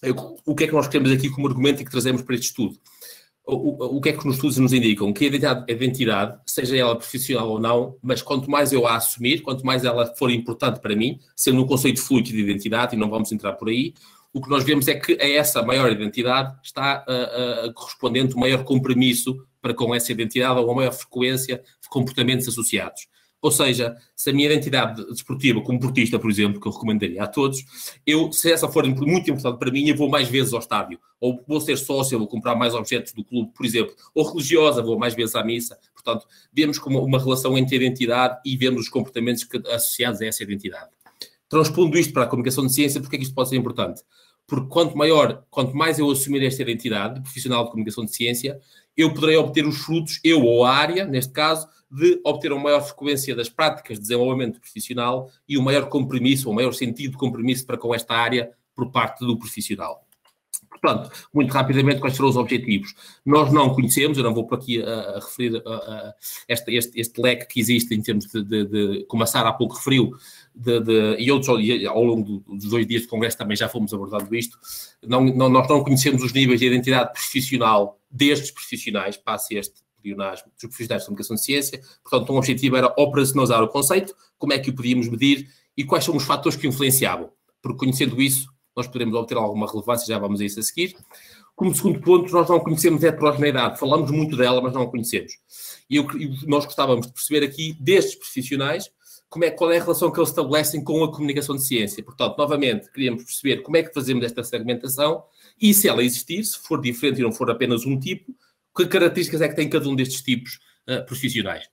O que é que nós queremos aqui como argumento e que trazemos para este estudo? O, o, o que é que nos estudos nos indicam? Que a identidade, a identidade, seja ela profissional ou não, mas quanto mais eu a assumir, quanto mais ela for importante para mim, sendo um conceito fluido de identidade, e não vamos entrar por aí, o que nós vemos é que a essa maior identidade está uh, uh, correspondente um maior compromisso para com essa identidade ou uma maior frequência de comportamentos associados. Ou seja, se a minha identidade desportiva, como portista, por exemplo, que eu recomendaria a todos, eu, se essa for muito importante para mim, eu vou mais vezes ao estádio. Ou vou ser sócio, vou comprar mais objetos do clube, por exemplo. Ou religiosa, vou mais vezes à missa. Portanto, vemos como uma relação entre a identidade e vemos os comportamentos que, associados a essa identidade. Transpondo isto para a comunicação de ciência, porque é que isto pode ser importante? Porque quanto maior, quanto mais eu assumir esta identidade de profissional de comunicação de ciência, eu poderei obter os frutos, eu ou a área, neste caso, de obter uma maior frequência das práticas de desenvolvimento profissional e um maior compromisso, um maior sentido de compromisso para com esta área por parte do profissional. Portanto, muito rapidamente, quais serão os objetivos? Nós não conhecemos, eu não vou por aqui a, a referir a, a este, este, este leque que existe em termos de, de, de como a Sara há pouco referiu, de, de, e outros ao longo dos dois dias de congresso também já fomos abordando isto, não, não, nós não conhecemos os níveis de identidade profissional destes profissionais, passe este pleonasmo, dos profissionais de comunicação de ciência. Portanto, um objetivo era operacionalizar o conceito, como é que o podíamos medir e quais são os fatores que influenciavam. Porque conhecendo isso, nós poderemos obter alguma relevância, já vamos a isso a seguir. Como segundo ponto, nós não conhecemos a heterogeneidade. Falamos muito dela, mas não a conhecemos. E eu, nós gostávamos de perceber aqui, destes profissionais, como é, qual é a relação que eles estabelecem com a comunicação de ciência. Portanto, novamente, queríamos perceber como é que fazemos esta segmentação e, se ela existir, se for diferente e não for apenas um tipo, que características é que tem cada um destes tipos uh, profissionais.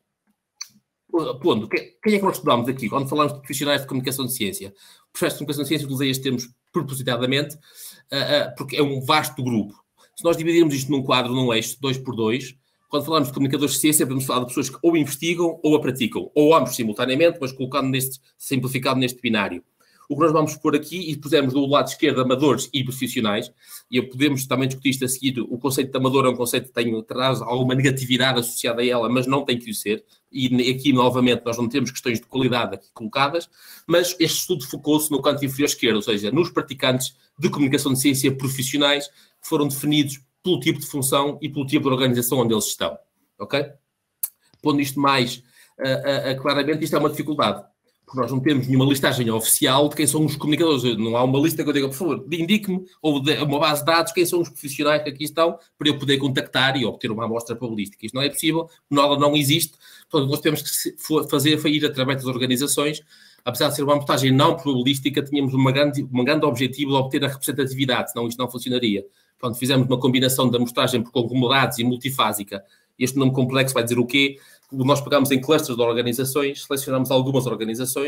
Pondo, quem é que nós estudamos aqui? Quando falamos de profissionais de comunicação de ciência, profissionais de comunicação de ciência, usei estes termos propositadamente, uh, uh, porque é um vasto grupo. Se nós dividirmos isto num quadro, num eixo, dois por dois, quando falamos de comunicadores de ciência, podemos falar de pessoas que ou investigam ou a praticam, ou ambos simultaneamente, mas colocando neste, simplificado neste binário. O que nós vamos pôr aqui, e pusemos do lado esquerdo amadores e profissionais, e podemos também discutir isto a seguir, o conceito de amador é um conceito que tem, traz alguma negatividade associada a ela, mas não tem que o ser, e aqui, novamente, nós não temos questões de qualidade aqui colocadas, mas este estudo focou-se no canto inferior esquerdo, ou seja, nos praticantes de comunicação de ciência profissionais que foram definidos pelo tipo de função e pelo tipo de organização onde eles estão, ok? Pondo isto mais uh, uh, uh, claramente, isto é uma dificuldade. Porque nós não temos nenhuma listagem oficial de quem são os comunicadores. Não há uma lista que eu diga, por favor, indique-me, ou de, uma base de dados, quem são os profissionais que aqui estão, para eu poder contactar e obter uma amostra probabilística. Isto não é possível, ela não existe. Portanto, nós temos que fazer ir através das organizações. Apesar de ser uma amostragem não probabilística, tínhamos uma grande, um grande objetivo de obter a representatividade, senão isto não funcionaria. Portanto, fizemos uma combinação de amostragem por conglomerados e multifásica. Este nome complexo vai dizer o quê? Nós pegamos em clusters de organizações, selecionamos algumas organizações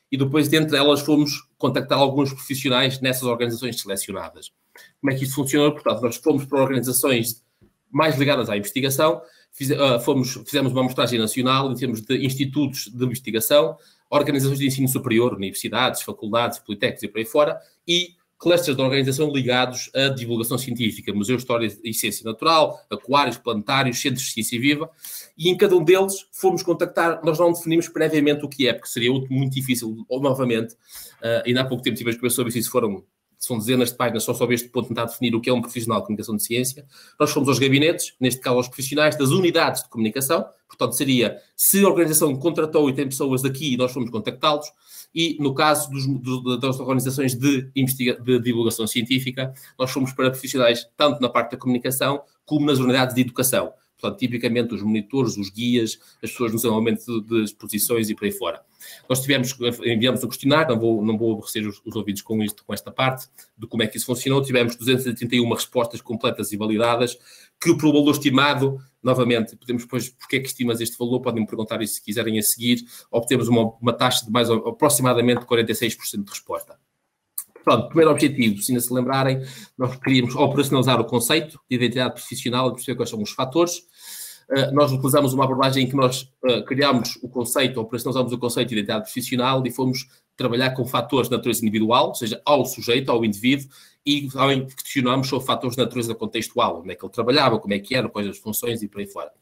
e depois, dentre elas, fomos contactar alguns profissionais nessas organizações selecionadas. Como é que isso funcionou? Portanto, nós fomos para organizações mais ligadas à investigação, fiz, uh, fomos, fizemos uma amostragem nacional em termos de institutos de investigação, organizações de ensino superior, universidades, faculdades, politécnicos e por aí fora, e clusters de organização ligados à divulgação científica, Museu de História e Ciência Natural, aquários, planetários, centros de ciência viva, e em cada um deles fomos contactar, nós não definimos previamente o que é, porque seria muito difícil, ou novamente, uh, ainda há pouco tempo tivemos que ver sobre isso, foram são dezenas de páginas só sobre este ponto, tentar definir o que é um profissional de comunicação de ciência. Nós fomos aos gabinetes, neste caso aos profissionais das unidades de comunicação, portanto seria, se a organização contratou e tem pessoas daqui, nós fomos contactá-los, e no caso dos, do, das organizações de, investiga, de divulgação científica, nós fomos para profissionais tanto na parte da comunicação como nas unidades de educação. Portanto, tipicamente os monitores, os guias, as pessoas no desenvolvimento de, de exposições e por aí fora. Nós tivemos, enviamos um questionário, não vou, não vou aborrecer os, os ouvidos com isto, com esta parte, de como é que isso funcionou. Tivemos duzentas e trinta e uma respostas completas e validadas, que para o valor estimado, novamente, podemos depois, porque é que estimas este valor, podem me perguntar isso se quiserem a seguir, obtemos uma, uma taxa de mais aproximadamente quarenta e seis por cento de resposta. Pronto, primeiro objetivo, se ainda se lembrarem, nós queríamos operacionalizar o conceito de identidade profissional e perceber quais são os fatores. Uh, nós utilizamos uma abordagem em que nós uh, criámos o conceito, operacionalizamos o conceito de identidade profissional e fomos trabalhar com fatores de natureza individual, ou seja, ao sujeito, ao indivíduo, e questionamos sobre fatores de natureza contextual, onde é que ele trabalhava, como é que era, quais as funções e por aí fora.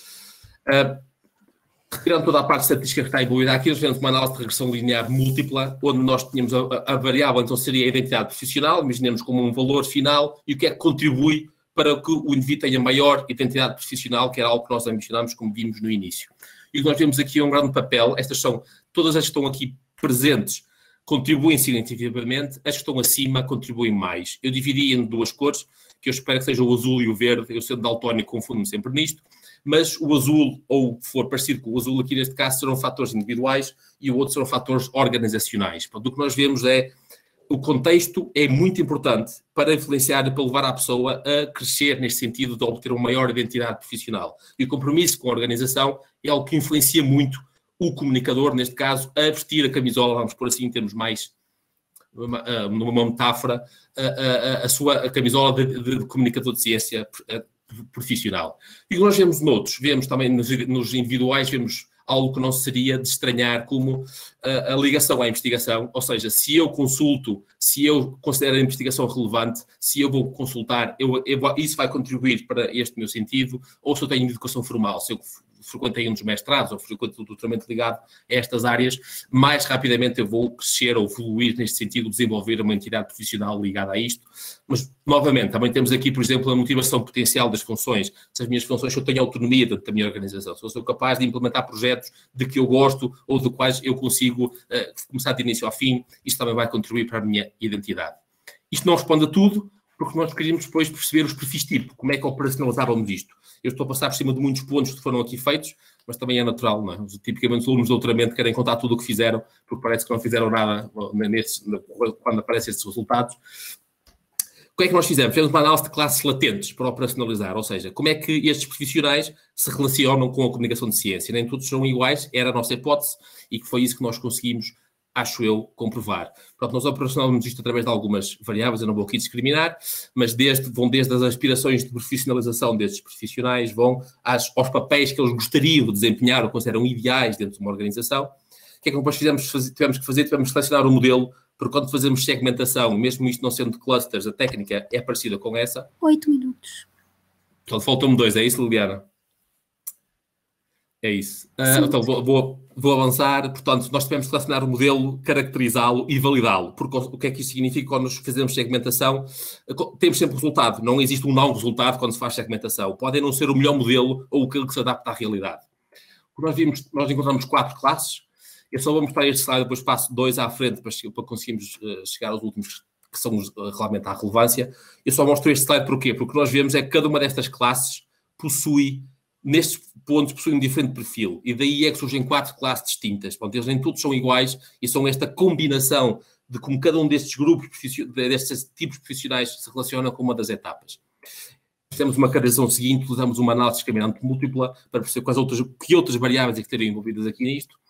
Uh, Retirando toda a parte estatística que está envolvida aqui, nós fizemos uma análise de regressão linear múltipla, onde nós tínhamos a, a variável, então seria a identidade profissional, imaginemos como um valor final, e o que é que contribui para que o indivíduo tenha maior identidade profissional, que era algo que nós ambicionámos, como vimos no início. E o que nós vemos aqui é um grande papel, estas são, todas as que estão aqui presentes, contribuem significativamente, as que estão acima contribuem mais. Eu dividi em duas cores, que eu espero que sejam o azul e o verde, eu sendo daltónico confundo-me sempre nisto, mas o azul, ou for parecido com o azul aqui neste caso, serão fatores individuais e o outro serão fatores organizacionais. Portanto, o que nós vemos é o contexto é muito importante para influenciar e para levar a pessoa a crescer neste sentido de obter uma maior identidade profissional. E o compromisso com a organização é algo que influencia muito o comunicador, neste caso, a vestir a camisola, vamos por assim, em termos mais, numa metáfora, a, a, a sua a camisola de, de comunicador de ciência profissional. E nós vemos noutros, vemos também nos, nos individuais, vemos algo que não seria de estranhar como a, a ligação à investigação, ou seja, se eu consulto, se eu considero a investigação relevante, se eu vou consultar, eu, eu, isso vai contribuir para este meu sentido, ou se eu tenho educação formal, se eu frequentei um dos mestrados ou frequento o doutoramento ligado a estas áreas, mais rapidamente eu vou crescer ou evoluir neste sentido, desenvolver uma entidade profissional ligada a isto. Mas, novamente, também temos aqui, por exemplo, a motivação potencial das funções. Se as minhas funções, se eu tenho autonomia dentro da minha organização, se eu sou capaz de implementar projetos de que eu gosto ou de quais eu consigo uh, começar de início ao fim, isto também vai contribuir para a minha identidade. Isto não responde a tudo, porque nós queríamos depois perceber os perfis tipo, como é que operacionalizávamos isto. Eu estou a passar por cima de muitos pontos que foram aqui feitos, mas também é natural, não é? Tipicamente os alunos de doutoramento querem contar tudo o que fizeram, porque parece que não fizeram nada nesses, quando aparecem esses resultados. O que é que nós fizemos? Fizemos uma análise de classes latentes para operacionalizar, ou seja, como é que estes profissionais se relacionam com a comunicação de ciência. Nem todos são iguais, era a nossa hipótese, e que foi isso que nós conseguimos, acho eu, comprovar. Portanto, nós operacionalizamos isto através de algumas variáveis, eu não vou aqui discriminar, mas desde, vão desde as aspirações de profissionalização destes profissionais, vão às, aos papéis que eles gostariam de desempenhar ou consideram ideais dentro de uma organização. O que é que depois fizemos, tivemos que fazer? Tivemos que selecionar um modelo, porque quando fazemos segmentação, mesmo isto não sendo de clusters, a técnica é parecida com essa. Oito minutos. Então, faltam-me dois, é isso, Liliana? É isso. Uh, então, vou, vou, vou avançar. Portanto, nós tivemos que selecionar o modelo, caracterizá-lo e validá-lo. Porque o que é que isso significa quando nós fazemos segmentação? Temos sempre resultado. Não existe um não resultado quando se faz segmentação. Pode não ser o melhor modelo ou aquele que se adapta à realidade. Nós, vimos, nós encontramos quatro classes. Eu só vou mostrar este slide, depois passo dois à frente para, para conseguirmos uh, chegar aos últimos que são uh, realmente à relevância. Eu só mostro este slide porquê? Porque nós vemos é que cada uma destas classes possui, nestes pontos, possui um diferente perfil. E daí é que surgem quatro classes distintas. Portanto, eles nem todos são iguais e são esta combinação de como cada um destes grupos, destes tipos profissionais se relacionam com uma das etapas. Fizemos uma caracterização seguinte, utilizamos uma análise discriminante múltipla para perceber quais outras, que outras variáveis é que teriam envolvidas aqui nisto.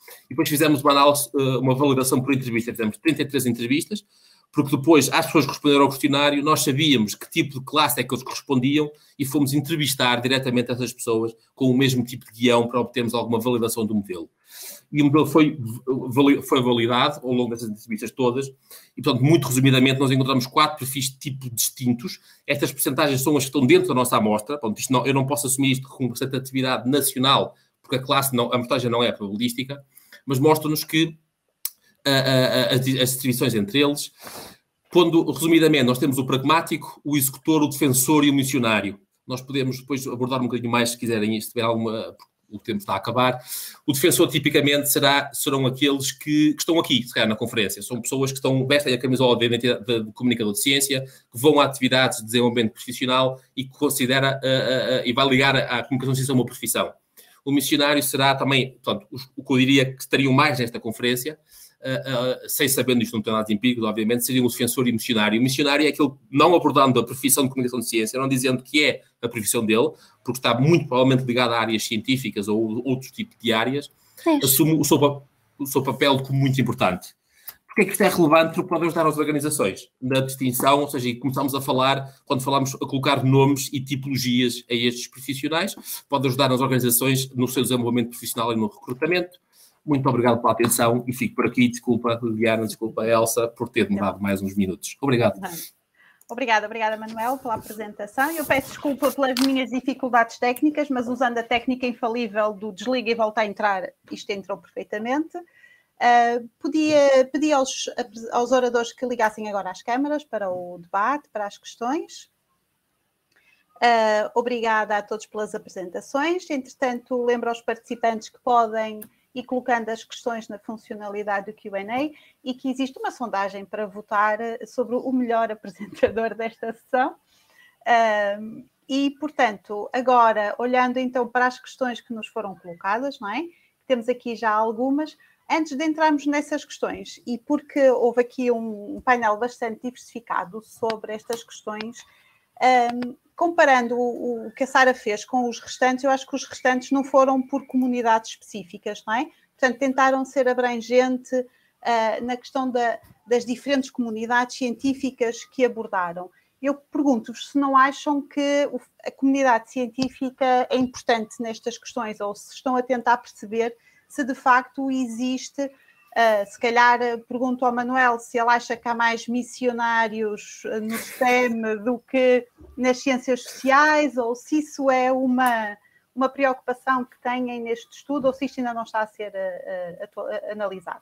E depois fizemos uma análise, uma validação por entrevista. Fizemos trinta e três entrevistas, porque depois, as pessoas que responderam ao questionário, nós sabíamos que tipo de classe é que eles correspondiam e fomos entrevistar diretamente essas pessoas com o mesmo tipo de guião para obtermos alguma validação do modelo. E o modelo foi, foi validado ao longo dessas entrevistas todas e, portanto, muito resumidamente, nós encontramos quatro perfis de tipo distintos. Estas percentagens são as que estão dentro da nossa amostra. Portanto, isto não, eu não posso assumir isto com representatividade nacional, porque a classe, não, a amostragem não é probabilística, mas mostra-nos que a, a, a, as distribuições entre eles, pondo resumidamente, nós temos o pragmático, o executor, o defensor e o missionário. Nós podemos depois abordar um bocadinho mais, se quiserem, se tiver alguma... o tempo está a acabar. O defensor, tipicamente, será, serão aqueles que, que estão aqui, se calhar, na conferência. São pessoas que estão, vestem a camisola de, de, de comunicador de ciência, que vão a atividades de desenvolvimento profissional e que considera uh, uh, uh, e vai ligar a comunicação de ciência a uma profissão. O missionário será também, portanto, o que eu diria que estariam mais nesta conferência, uh, uh, sem sabendo isto, não tem nada de empírico, obviamente, seriam o defensor e o missionário. O missionário é aquele, não abordando a profissão de comunicação de ciência, não dizendo que é a profissão dele, porque está muito provavelmente ligado a áreas científicas ou outros tipos de áreas, é. assume o seu, o seu papel como muito importante. Porque é que isto é relevante? Porque pode ajudar as organizações na distinção, ou seja, começamos a falar, quando falamos a colocar nomes e tipologias a estes profissionais, pode ajudar as organizações no seu desenvolvimento profissional e no recrutamento. Muito obrigado pela atenção e fico por aqui. Desculpa, Liliana, desculpa, Elsa, por ter demorado mais uns minutos. Obrigado. Obrigada, obrigada, Manuel, pela apresentação. Eu peço desculpa pelas minhas dificuldades técnicas, mas usando a técnica infalível do desliga e volta a entrar, isto entrou perfeitamente. Uh, podia pedir aos, aos oradores que ligassem agora as câmaras para o debate, para as questões. Uh, obrigada a todos pelas apresentações. Entretanto, lembro aos participantes que podem ir colocando as questões na funcionalidade do Q and A e que existe uma sondagem para votar sobre o melhor apresentador desta sessão. Uh, e, portanto, agora, olhando então para as questões que nos foram colocadas, não é? Temos aqui já algumas. Antes de entrarmos nessas questões, e porque houve aqui um painel bastante diversificado sobre estas questões, um, comparando o, o que a Sara fez com os restantes, eu acho que os restantes não foram por comunidades específicas, não é? Portanto, tentaram ser abrangente uh, na questão da, das diferentes comunidades científicas que abordaram. Eu pergunto-vos se não acham que a comunidade científica é importante nestas questões, ou se estão a tentar perceber se de facto existe, uh, se calhar uh, pergunto ao Manuel se ele acha que há mais missionários uh, no S T E M do que nas ciências sociais, ou se isso é uma, uma preocupação que têm neste estudo, ou se isto ainda não está a ser uh, uh, uh, analisado.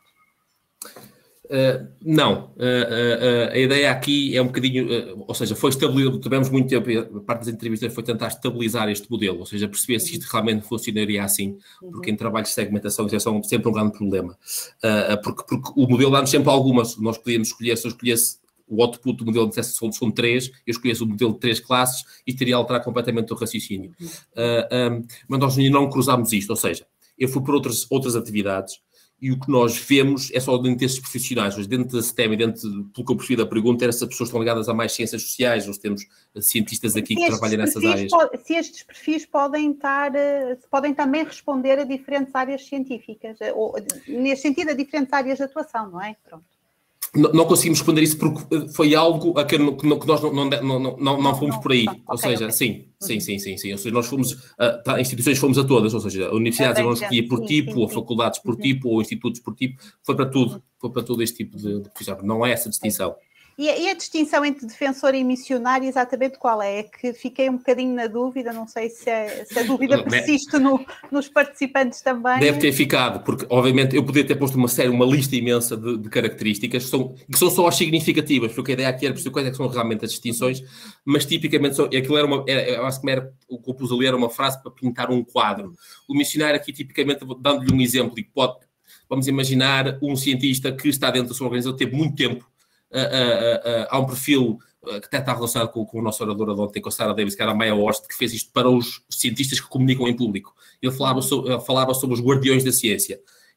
Uh, não, uh, uh, uh, a ideia aqui é um bocadinho, uh, ou seja, foi estabelecido, tivemos muito tempo, a parte das entrevistas foi tentar estabilizar este modelo, ou seja, perceber se isto realmente funcionaria assim, porque em trabalhos de segmentação isso é sempre um grande problema, uh, porque, porque o modelo dá-nos sempre algumas, nós podíamos escolher, se eu escolhesse o output do modelo de são, são três, eu escolhesse o modelo de três classes e teria a alterar completamente o raciocínio, uh, um, mas nós não cruzámos isto, ou seja, eu fui por outras, outras atividades. E o que nós vemos é só dentro desses profissionais, mas dentro da S T E M e dentro, pelo que eu percebi da pergunta, era se as pessoas estão ligadas a mais ciências sociais, nós temos cientistas aqui que trabalham nessas áreas. Pode, se estes perfis podem, estar, podem também responder a diferentes áreas científicas, ou nesse sentido a diferentes áreas de atuação, não é? Pronto. Não, não conseguimos responder isso porque foi algo a que, que nós não, não, não, não, não fomos por aí. Não, ou okay, seja, okay. sim, sim, sim, sim, sim. Ou seja, nós fomos, a instituições fomos a todas, ou seja, a universidades não escolhia por sim, tipo, sim, ou faculdades por uhum. tipo, ou institutos por tipo, foi para tudo, foi para todo este tipo de, de profissão. Não é essa distinção. E a, e a distinção entre defensor e missionário, exatamente qual é? É que fiquei um bocadinho na dúvida, não sei se, é, se a dúvida persiste no, nos participantes também. Deve ter ficado, porque obviamente eu poderia ter posto uma série, uma lista imensa de, de características que são, que são só as significativas, porque a ideia aqui era perceber quais é que são realmente as distinções, mas tipicamente são, aquilo era uma, era, eu acho que era, o que eu pus ali era uma frase para pintar um quadro. O missionário aqui tipicamente, dando-lhe um exemplo, e pode, vamos imaginar um cientista que está dentro da sua organização, teve muito tempo. Uh, uh, uh, uh, há um perfil uh, que até está relacionado com, com o nosso orador de ontem, com a Sarah Davis, que era a Maya Horst, que fez isto para os cientistas que comunicam em público. Ele falava, so, ele falava sobre os guardiões da ciência.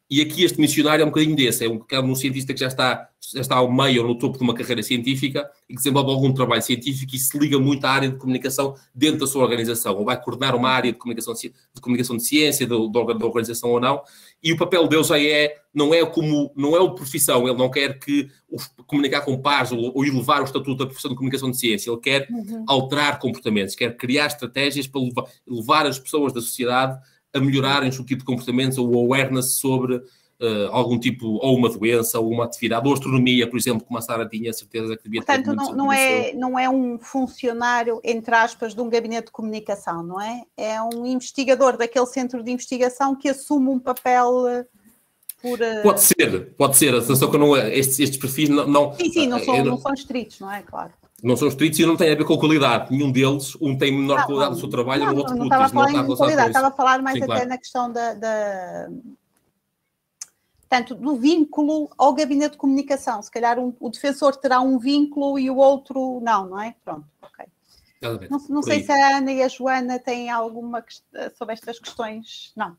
E aqui este missionário é um bocadinho desse, é um, é um cientista que já está, já está ao meio ou no topo de uma carreira científica e que desenvolve algum trabalho científico e se liga muito à área de comunicação dentro da sua organização, ou vai coordenar uma área de comunicação de, de, comunicação de ciência, da organização ou não, e o papel dele já é, não é como, não é uma profissão, ele não quer que comunicar com pares ou, ou elevar o estatuto da profissão de comunicação de ciência, ele quer uhum. alterar comportamentos, quer criar estratégias para levar, levar as pessoas da sociedade a melhorarem o seu tipo de comportamentos ou awareness sobre uh, algum tipo, ou uma doença, ou uma atividade, ou astronomia, por exemplo, como a Sara tinha certeza que devia ter. Portanto, não, não, é, não é um funcionário, entre aspas, de um gabinete de comunicação, não é? É um investigador daquele centro de investigação que assume um papel por... Uh... Pode ser, pode ser. Atenção que não, estes, estes perfis não... não sim, sim, não são, não, não são estritos, não é? Claro. Não são estritos e não têm a ver com qualidade. Nenhum deles, um tem menor não, qualidade não, do seu trabalho não, e o outro não, puto. Não estava a falar em qualidade, estava a falar mais sim, até claro. na questão da, da... Portanto, do vínculo ao gabinete de comunicação. Se calhar um, o defensor terá um vínculo e o outro não, não é? Pronto, ok. Não, não sei se a Ana e a Joana têm alguma sobre estas questões. Não.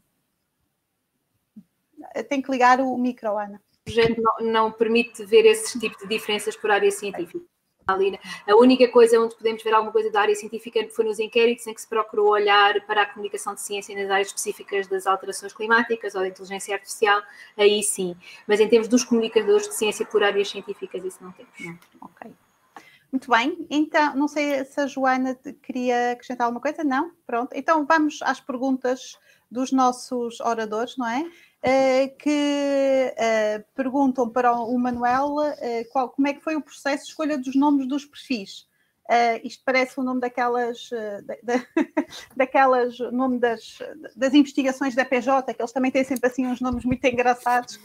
Tem que ligar o micro, Ana. O projeto não, não permite ver esse tipo de diferenças por área científica. A única coisa onde podemos ver alguma coisa da área científica foi nos inquéritos em que se procurou olhar para a comunicação de ciência nas áreas específicas das alterações climáticas ou da inteligência artificial, aí sim. Mas em termos dos comunicadores de ciência por áreas científicas, isso não temos. Não. Ok. Muito bem. Então, não sei se a Joana queria acrescentar alguma coisa. Não? Pronto. Então, vamos às perguntas dos nossos oradores, não é? Uh, que uh, perguntam para o Manuel uh, qual, como é que foi o processo de escolha dos nomes dos perfis. Uh, isto parece o nome daquelas, uh, da, da, daquelas nome das, das investigações da P J, que eles também têm sempre assim uns nomes muito engraçados.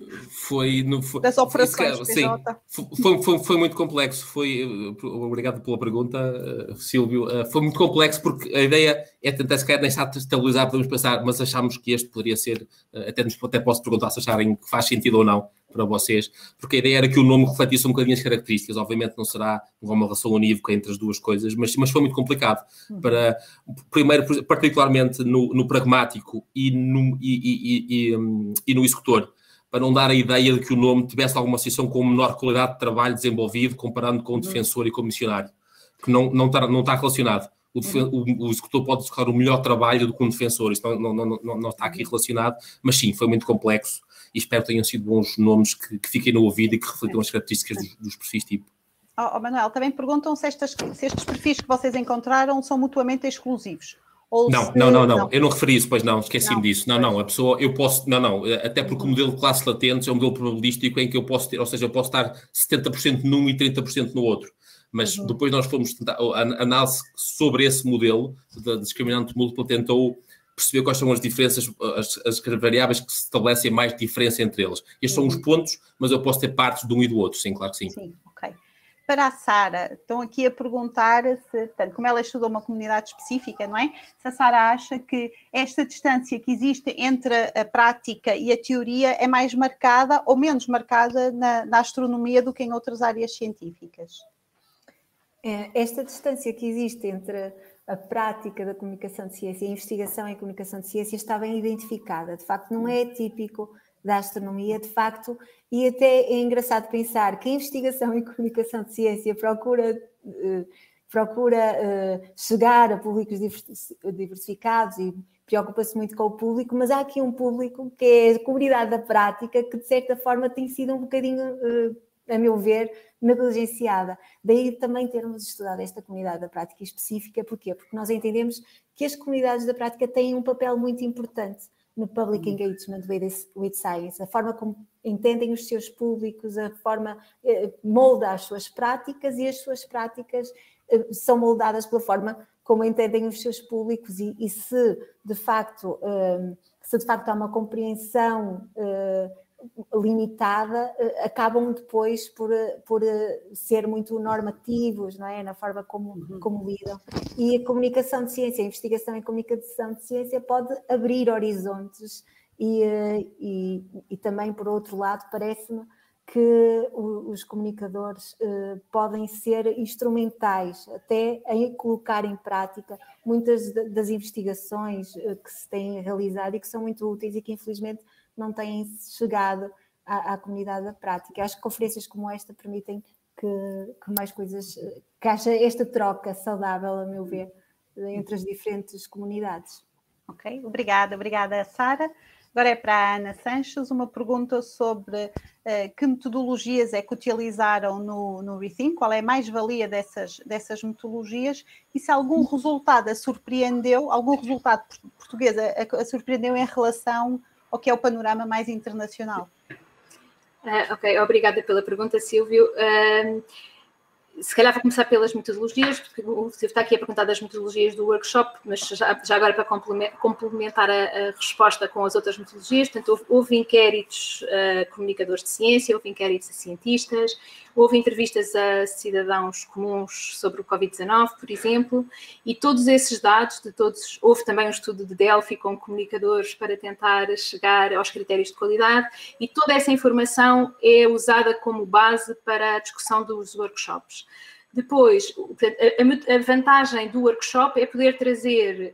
Foi, no, foi das operações P J. Sim, foi, foi, foi muito complexo. Foi, obrigado pela pergunta, uh, Silvio. Uh, foi muito complexo porque a ideia é tentar, se calhar, nem está estabilizar, podemos pensar, mas achámos que este poderia ser, uh, até, nos, até posso perguntar se acharem que faz sentido ou não para vocês, porque a ideia era que o nome refletisse um bocadinho as características. Obviamente não será uma relação unívoca entre as duas coisas, mas, mas foi muito complicado. Para, primeiro, particularmente no, no pragmático e no, e, e, e, e, e no executor, para não dar a ideia de que o nome tivesse alguma associação com menor qualidade de trabalho desenvolvido comparando com o defensor e com o missionário, que não, não, está, não está relacionado. O, o, o executor pode executar o melhor trabalho do que um defensor, isso não, não, não, não, não está aqui relacionado, mas sim, foi muito complexo e espero que tenham sido bons nomes que, que fiquem no ouvido e que reflitam as características dos, dos perfis tipo. Oh, oh, Manuel, também perguntam se, estas, se estes perfis que vocês encontraram são mutuamente exclusivos. Ou não, se... não, não, não, eu não referi isso, pois não, esqueci-me não, disso. Não, pois. não, a pessoa, eu posso, não, não, até porque uhum. o modelo de classes latentes é um modelo probabilístico em que eu posso ter, ou seja, eu posso estar setenta por cento num e trinta por cento no outro. Mas uhum. depois nós fomos tentar, a análise sobre esse modelo de discriminante múltiplo tentou perceber quais são as diferenças, as, as variáveis que se estabelecem mais diferença entre eles. Estes uhum. são os pontos, mas eu posso ter partes de um e do outro, sim, claro que sim. Sim, ok. Para a Sara, estão aqui a perguntar se, portanto, como ela estudou uma comunidade específica, não é? Se a Sara acha que esta distância que existe entre a prática e a teoria é mais marcada ou menos marcada na, na astronomia do que em outras áreas científicas. Esta distância que existe entre a prática da comunicação de ciência e a investigação em comunicação de ciência está bem identificada. De facto, não é típico da astronomia, de facto, e até é engraçado pensar que a investigação em comunicação de ciência procura, eh, procura eh, chegar a públicos diversificados e preocupa-se muito com o público, mas há aqui um público que é a comunidade da prática que, de certa forma, tem sido um bocadinho... Eh, a meu ver, negligenciada. Daí também termos estudado esta comunidade da prática específica. Porquê? Porque nós entendemos que as comunidades da prática têm um papel muito importante no public engagement with science, a forma como entendem os seus públicos, a forma eh, molda as suas práticas e as suas práticas eh, são moldadas pela forma como entendem os seus públicos e, e se, de facto, eh, se de facto há uma compreensão eh, limitada, acabam depois por, por ser muito normativos, não é? Na forma como, como lidam. E a comunicação de ciência, a investigação em comunicação de ciência pode abrir horizontes e, e, e também, por outro lado, parece-me que os comunicadores uh, podem ser instrumentais até em colocar em prática muitas das investigações uh, que se têm realizado e que são muito úteis e que, infelizmente, não têm chegado à, à comunidade da prática. Acho que conferências como esta permitem que, que mais coisas, que haja esta troca saudável, a meu ver, entre as diferentes comunidades. Ok, obrigada, obrigada, Sara. Agora é para a Ana Sanches uma pergunta sobre uh, que metodologias é que utilizaram no, no Rethink, qual é a mais-valia dessas, dessas metodologias e se algum resultado a surpreendeu, algum resultado português a, a surpreendeu em relação ao que é o panorama mais internacional. Uh, ok, obrigada pela pergunta, Silvio. Uh, se calhar vou começar pelas metodologias, porque o Silvio está aqui a perguntar das metodologias do workshop, mas já, já agora para complementar a, a resposta com as outras metodologias, portanto, houve, houve inquéritos a comunicadores de ciência, houve inquéritos a cientistas, houve entrevistas a cidadãos comuns sobre o covid dezanove, por exemplo, e todos esses dados, de todos, houve também um estudo de Delphi com comunicadores para tentar chegar aos critérios de qualidade, e toda essa informação é usada como base para a discussão dos workshops. Depois, a vantagem do workshop é poder trazer,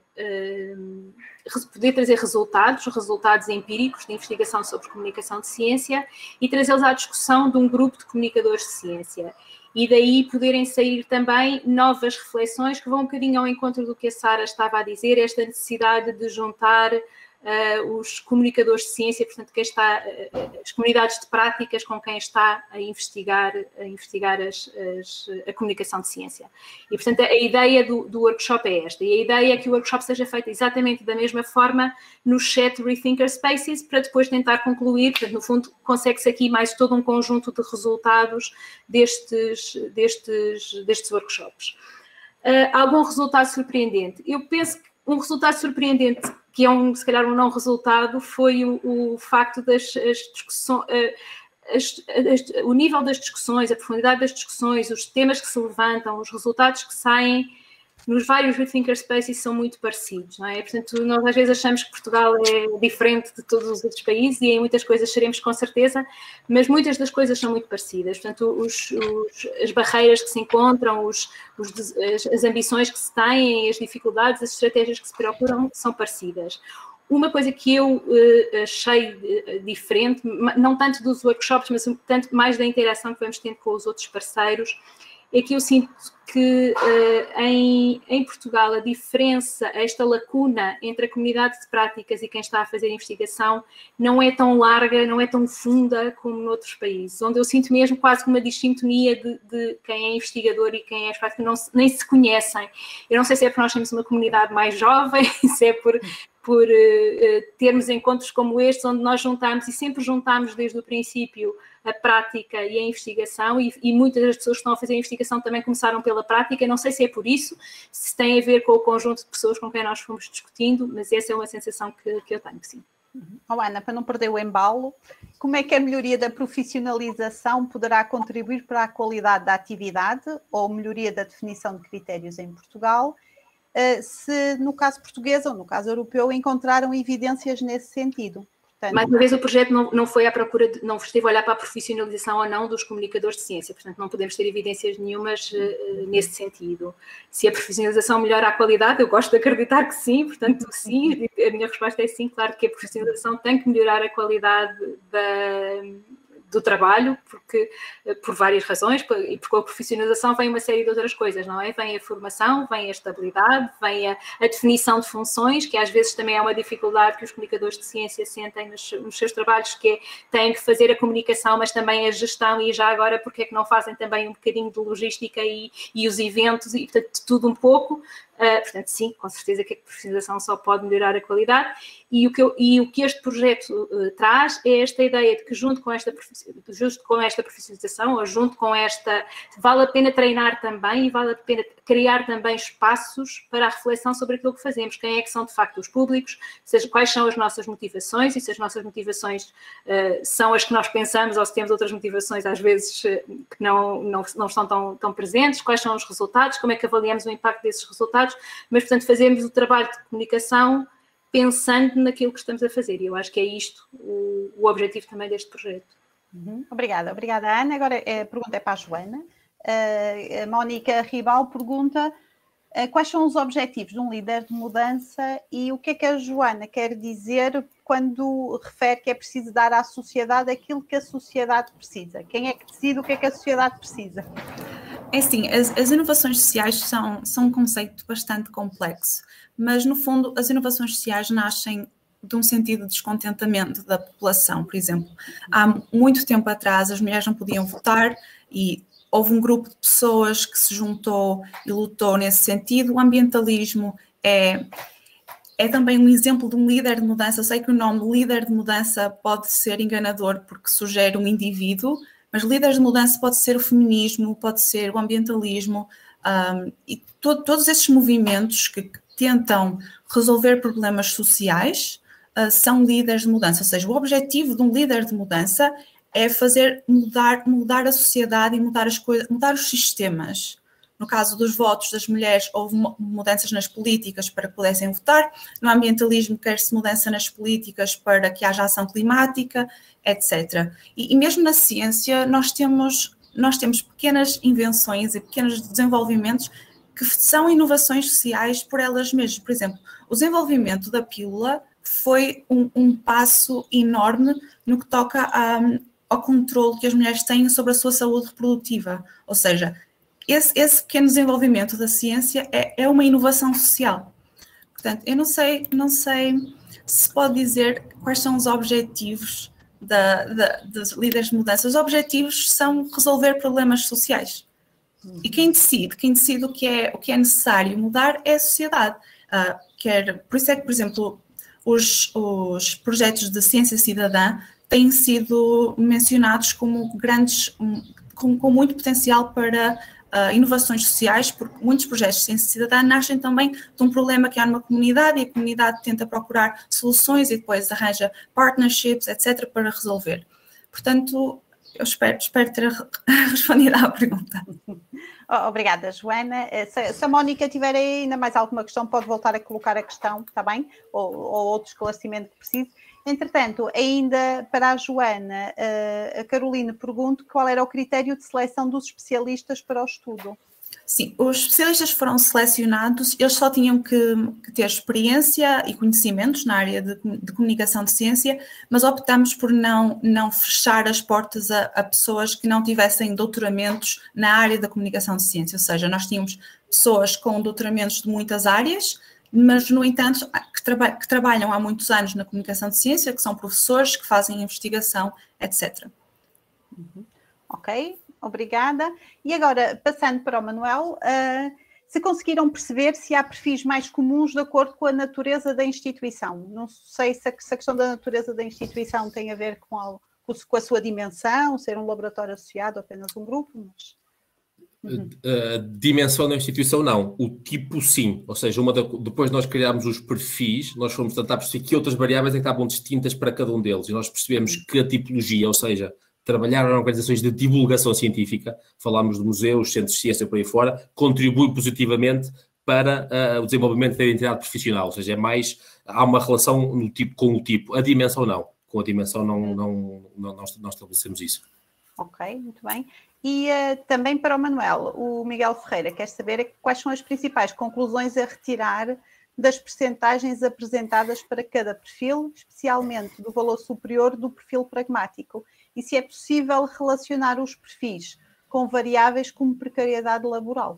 poder trazer resultados, resultados empíricos de investigação sobre comunicação de ciência e trazê-los à discussão de um grupo de comunicadores de ciência. E daí poderem sair também novas reflexões que vão um bocadinho ao encontro do que a Sara estava a dizer, esta necessidade de juntar Uh, os comunicadores de ciência, portanto, quem está, uh, as comunidades de práticas com quem está a investigar, a, investigar as, as, a comunicação de ciência. E, portanto, a, a ideia do, do workshop é esta. E a ideia é que o workshop seja feito exatamente da mesma forma no chat Rethinker Spaces, para depois tentar concluir, portanto, no fundo, consegue-se aqui mais todo um conjunto de resultados destes, destes, destes workshops. Uh, algum resultado surpreendente? Eu penso que um resultado surpreendente, que é um, se calhar um não resultado, foi o, o facto das as discussões, as, as, o nível das discussões, a profundidade das discussões, os temas que se levantam, os resultados que saem nos vários Rethinker Spaces são muito parecidos, não é? Portanto, nós às vezes achamos que Portugal é diferente de todos os outros países e em muitas coisas seremos com certeza, mas muitas das coisas são muito parecidas. Portanto, os, os, as barreiras que se encontram, os, os, as, as ambições que se têm, as dificuldades, as estratégias que se procuram são parecidas. Uma coisa que eu uh, achei uh, diferente, não tanto dos workshops, mas tanto mais da interação que vamos tendo com os outros parceiros, é que eu sinto que uh, em, em Portugal a diferença, esta lacuna entre a comunidade de práticas e quem está a fazer investigação não é tão larga, não é tão funda como noutros países, onde eu sinto mesmo quase uma dissintonia de, de quem é investigador e quem é prática, não, nem se conhecem. Eu não sei se é porque nós temos uma comunidade mais jovem, se é por... por uh, termos encontros como estes, onde nós juntamos, e sempre juntamos desde o princípio, a prática e a investigação, e, e muitas das pessoas que estão a fazer a investigação também começaram pela prática. Não sei se é por isso, se tem a ver com o conjunto de pessoas com quem nós fomos discutindo, mas essa é uma sensação que, que eu tenho, sim. Oh, Ana, para não perder o embalo, como é que a melhoria da profissionalização poderá contribuir para a qualidade da atividade ou melhoria da definição de critérios em Portugal? Se no caso português ou no caso europeu encontraram evidências nesse sentido. Portanto, mais uma vez, o projeto não, não foi à procura, de, não esteve a olhar para a profissionalização ou não dos comunicadores de ciência, portanto não podemos ter evidências nenhumas uh, nesse sentido. Se a profissionalização melhora a qualidade, eu gosto de acreditar que sim, portanto sim, a minha resposta é sim, claro que a profissionalização tem que melhorar a qualidade da... do trabalho, porque, por várias razões, e porque a profissionalização vem uma série de outras coisas, não é? Vem a formação, vem a estabilidade, vem a, a definição de funções, que às vezes também é uma dificuldade que os comunicadores de ciência sentem nos, nos seus trabalhos, que é, têm que fazer a comunicação, mas também a gestão, e já agora porque é que não fazem também um bocadinho de logística e, e os eventos, e portanto tudo um pouco. Uh, portanto, sim, com certeza que a profissionalização só pode melhorar a qualidade, e o que, eu, e o que este projeto uh, traz é esta ideia de que junto com esta, junto com esta profissionalização, ou junto com esta, vale a pena treinar também e vale a pena criar também espaços para a reflexão sobre aquilo que fazemos, quem é que são de facto os públicos, seja, quais são as nossas motivações, e se as nossas motivações uh, são as que nós pensamos, ou se temos outras motivações às vezes uh, que não, não, não estão tão, tão presentes, quais são os resultados, como é que avaliamos o impacto desses resultados, mas, portanto, fazemos o trabalho de comunicação pensando naquilo que estamos a fazer. E eu acho que é isto o, o objetivo também deste projeto. Uhum. Obrigada, obrigada, Ana. Agora a pergunta é para a Joana. Uh, a Mónica Ribal pergunta uh, quais são os objetivos de um líder de mudança e o que é que a Joana quer dizer quando refere que é preciso dar à sociedade aquilo que a sociedade precisa? Quem é que decide o que é que a sociedade precisa? É assim, as, as inovações sociais são, são um conceito bastante complexo, mas no fundo as inovações sociais nascem de um sentido de descontentamento da população. Por exemplo, há muito tempo atrás as mulheres não podiam votar e houve um grupo de pessoas que se juntou e lutou nesse sentido. O ambientalismo é, é também um exemplo de um líder de mudança. Eu sei que o nome líder de mudança pode ser enganador porque sugere um indivíduo, mas líderes de mudança pode ser o feminismo, pode ser o ambientalismo, um, e to- todos esses movimentos que tentam resolver problemas sociais uh, são líderes de mudança. Ou seja, o objetivo de um líder de mudança é fazer mudar, mudar a sociedade e mudar as coisas, mudar os sistemas. No caso dos votos das mulheres, houve mudanças nas políticas para que pudessem votar. No ambientalismo, quer-se mudança nas políticas para que haja ação climática, etcétera. E, e mesmo na ciência, nós temos, nós temos pequenas invenções e pequenos desenvolvimentos que são inovações sociais por elas mesmas. Por exemplo, o desenvolvimento da pílula foi um, um passo enorme no que toca a, ao controle que as mulheres têm sobre a sua saúde reprodutiva. Ou seja, Esse, esse pequeno desenvolvimento da ciência é, é uma inovação social. Portanto, eu não sei, não sei se pode dizer quais são os objetivos da, da, dos líderes de mudança. Os objetivos são resolver problemas sociais. E quem decide, quem decide o que é, o que é necessário mudar é a sociedade. Uh, quer, por isso é que, por exemplo, os, os projetos de ciência cidadã têm sido mencionados como grandes, um, com, com muito potencial para Uh, inovações sociais, porque muitos projetos de ciência cidadã nascem também de um problema que há numa comunidade e a comunidade tenta procurar soluções e depois arranja partnerships, etcétera, para resolver. Portanto, eu espero, espero ter respondido à pergunta. Obrigada, Joana. Se, se a Mónica tiver ainda mais alguma questão, pode voltar a colocar a questão, está bem? Ou, ou outro esclarecimento que precise. Entretanto, ainda para a Joana, a Carolina pergunta qual era o critério de seleção dos especialistas para o estudo. Sim, os especialistas foram selecionados, eles só tinham que, que ter experiência e conhecimentos na área de, de comunicação de ciência, mas optamos por não, não fechar as portas a, a pessoas que não tivessem doutoramentos na área da comunicação de ciência, ou seja, nós tínhamos pessoas com doutoramentos de muitas áreas, mas, no entanto, que, traba que trabalham há muitos anos na comunicação de ciência, que são professores, que fazem investigação, etcétera. Uhum. Ok, obrigada. E agora, passando para o Manuel, uh, se conseguiram perceber se há perfis mais comuns de acordo com a natureza da instituição? Não sei se a, se a questão da natureza da instituição tem a ver com a, com a sua dimensão, ser um laboratório associado ou apenas um grupo, mas... Uhum. A dimensão da instituição não, o tipo sim, ou seja, uma da, depois nós criámos os perfis, nós fomos tentar perceber que outras variáveis é que estavam distintas para cada um deles e nós percebemos que a tipologia, ou seja, trabalhar em organizações de divulgação científica, falámos de museus, centros de ciência por aí fora, contribui positivamente para uh, o desenvolvimento da identidade profissional, ou seja, é mais, há uma relação no tipo, com o tipo, a dimensão não, com a dimensão não, não, não, não, não estabelecemos isso. Ok, muito bem. E uh, também para o Manuel, o Miguel Ferreira quer saber quais são as principais conclusões a retirar das percentagens apresentadas para cada perfil, especialmente do valor superior do perfil pragmático, e se é possível relacionar os perfis com variáveis como precariedade laboral.